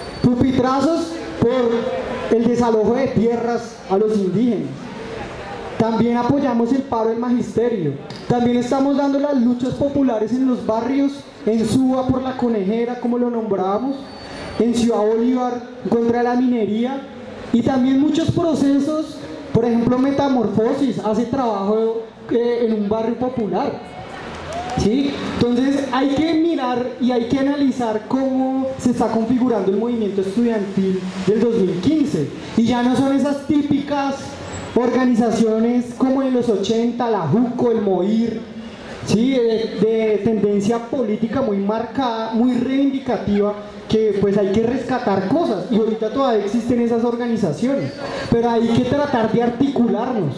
pupitrazos por el desalojo de tierras a los indígenas, También apoyamos el paro del magisterio. También estamos dando las luchas populares en los barrios, en Suba por la conejera, como lo nombrábamos, en Ciudad Bolívar contra la minería, y también muchos procesos. Por ejemplo, Metamorfosis hace trabajo en un barrio popular, ¿sí? Entonces hay que mirar y hay que analizar cómo se está configurando el movimiento estudiantil del 2015, y ya no son esas típicas organizaciones como en los 80, la JUCO, el MOIR, ¿sí? de tendencia política muy marcada, muy reivindicativa, que pues hay que rescatar cosas, y ahorita todavía existen esas organizaciones, pero hay que tratar de articularnos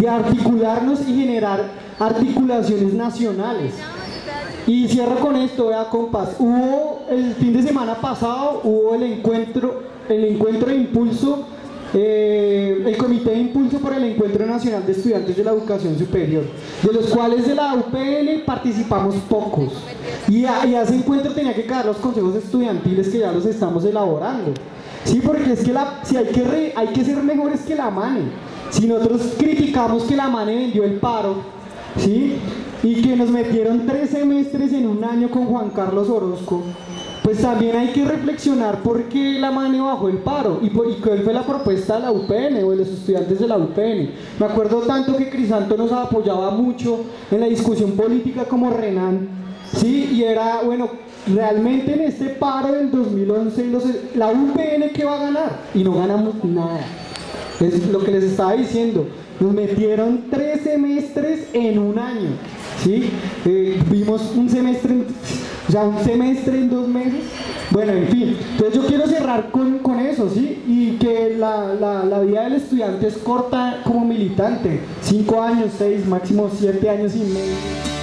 y generar articulaciones nacionales. Y cierro con esto, vea, compas, hubo el fin de semana pasado, hubo el encuentro de impulso, el Comité de Impulso por el Encuentro Nacional de Estudiantes de la Educación Superior, de los cuales de la UPN participamos pocos, y a ese encuentro tenía que quedar los consejos estudiantiles, que ya los estamos elaborando, ¿sí? Porque es que si hay que ser mejores que la MANE. Si nosotros criticamos que la MANE vendió el paro, ¿sí? Y que nos metieron 3 semestres en un año con Juan Carlos Orozco, pues también hay que reflexionar por qué la MANE bajó el paro y cuál fue la propuesta de la UPN o de los estudiantes de la UPN. Me acuerdo tanto que Crisanto nos apoyaba mucho en la discusión política como Renan, ¿sí? Y era, bueno, realmente en este paro del 2011 la UPN ¿qué va a ganar? Y no ganamos nada. Es lo que les estaba diciendo, nos metieron 3 semestres en un año, ¿sí? Vimos un semestre en 2 meses. Bueno, en fin, entonces yo quiero cerrar con eso, ¿sí? Y que la vida del estudiante es corta como militante, 5 años, 6, máximo 7 años y medio.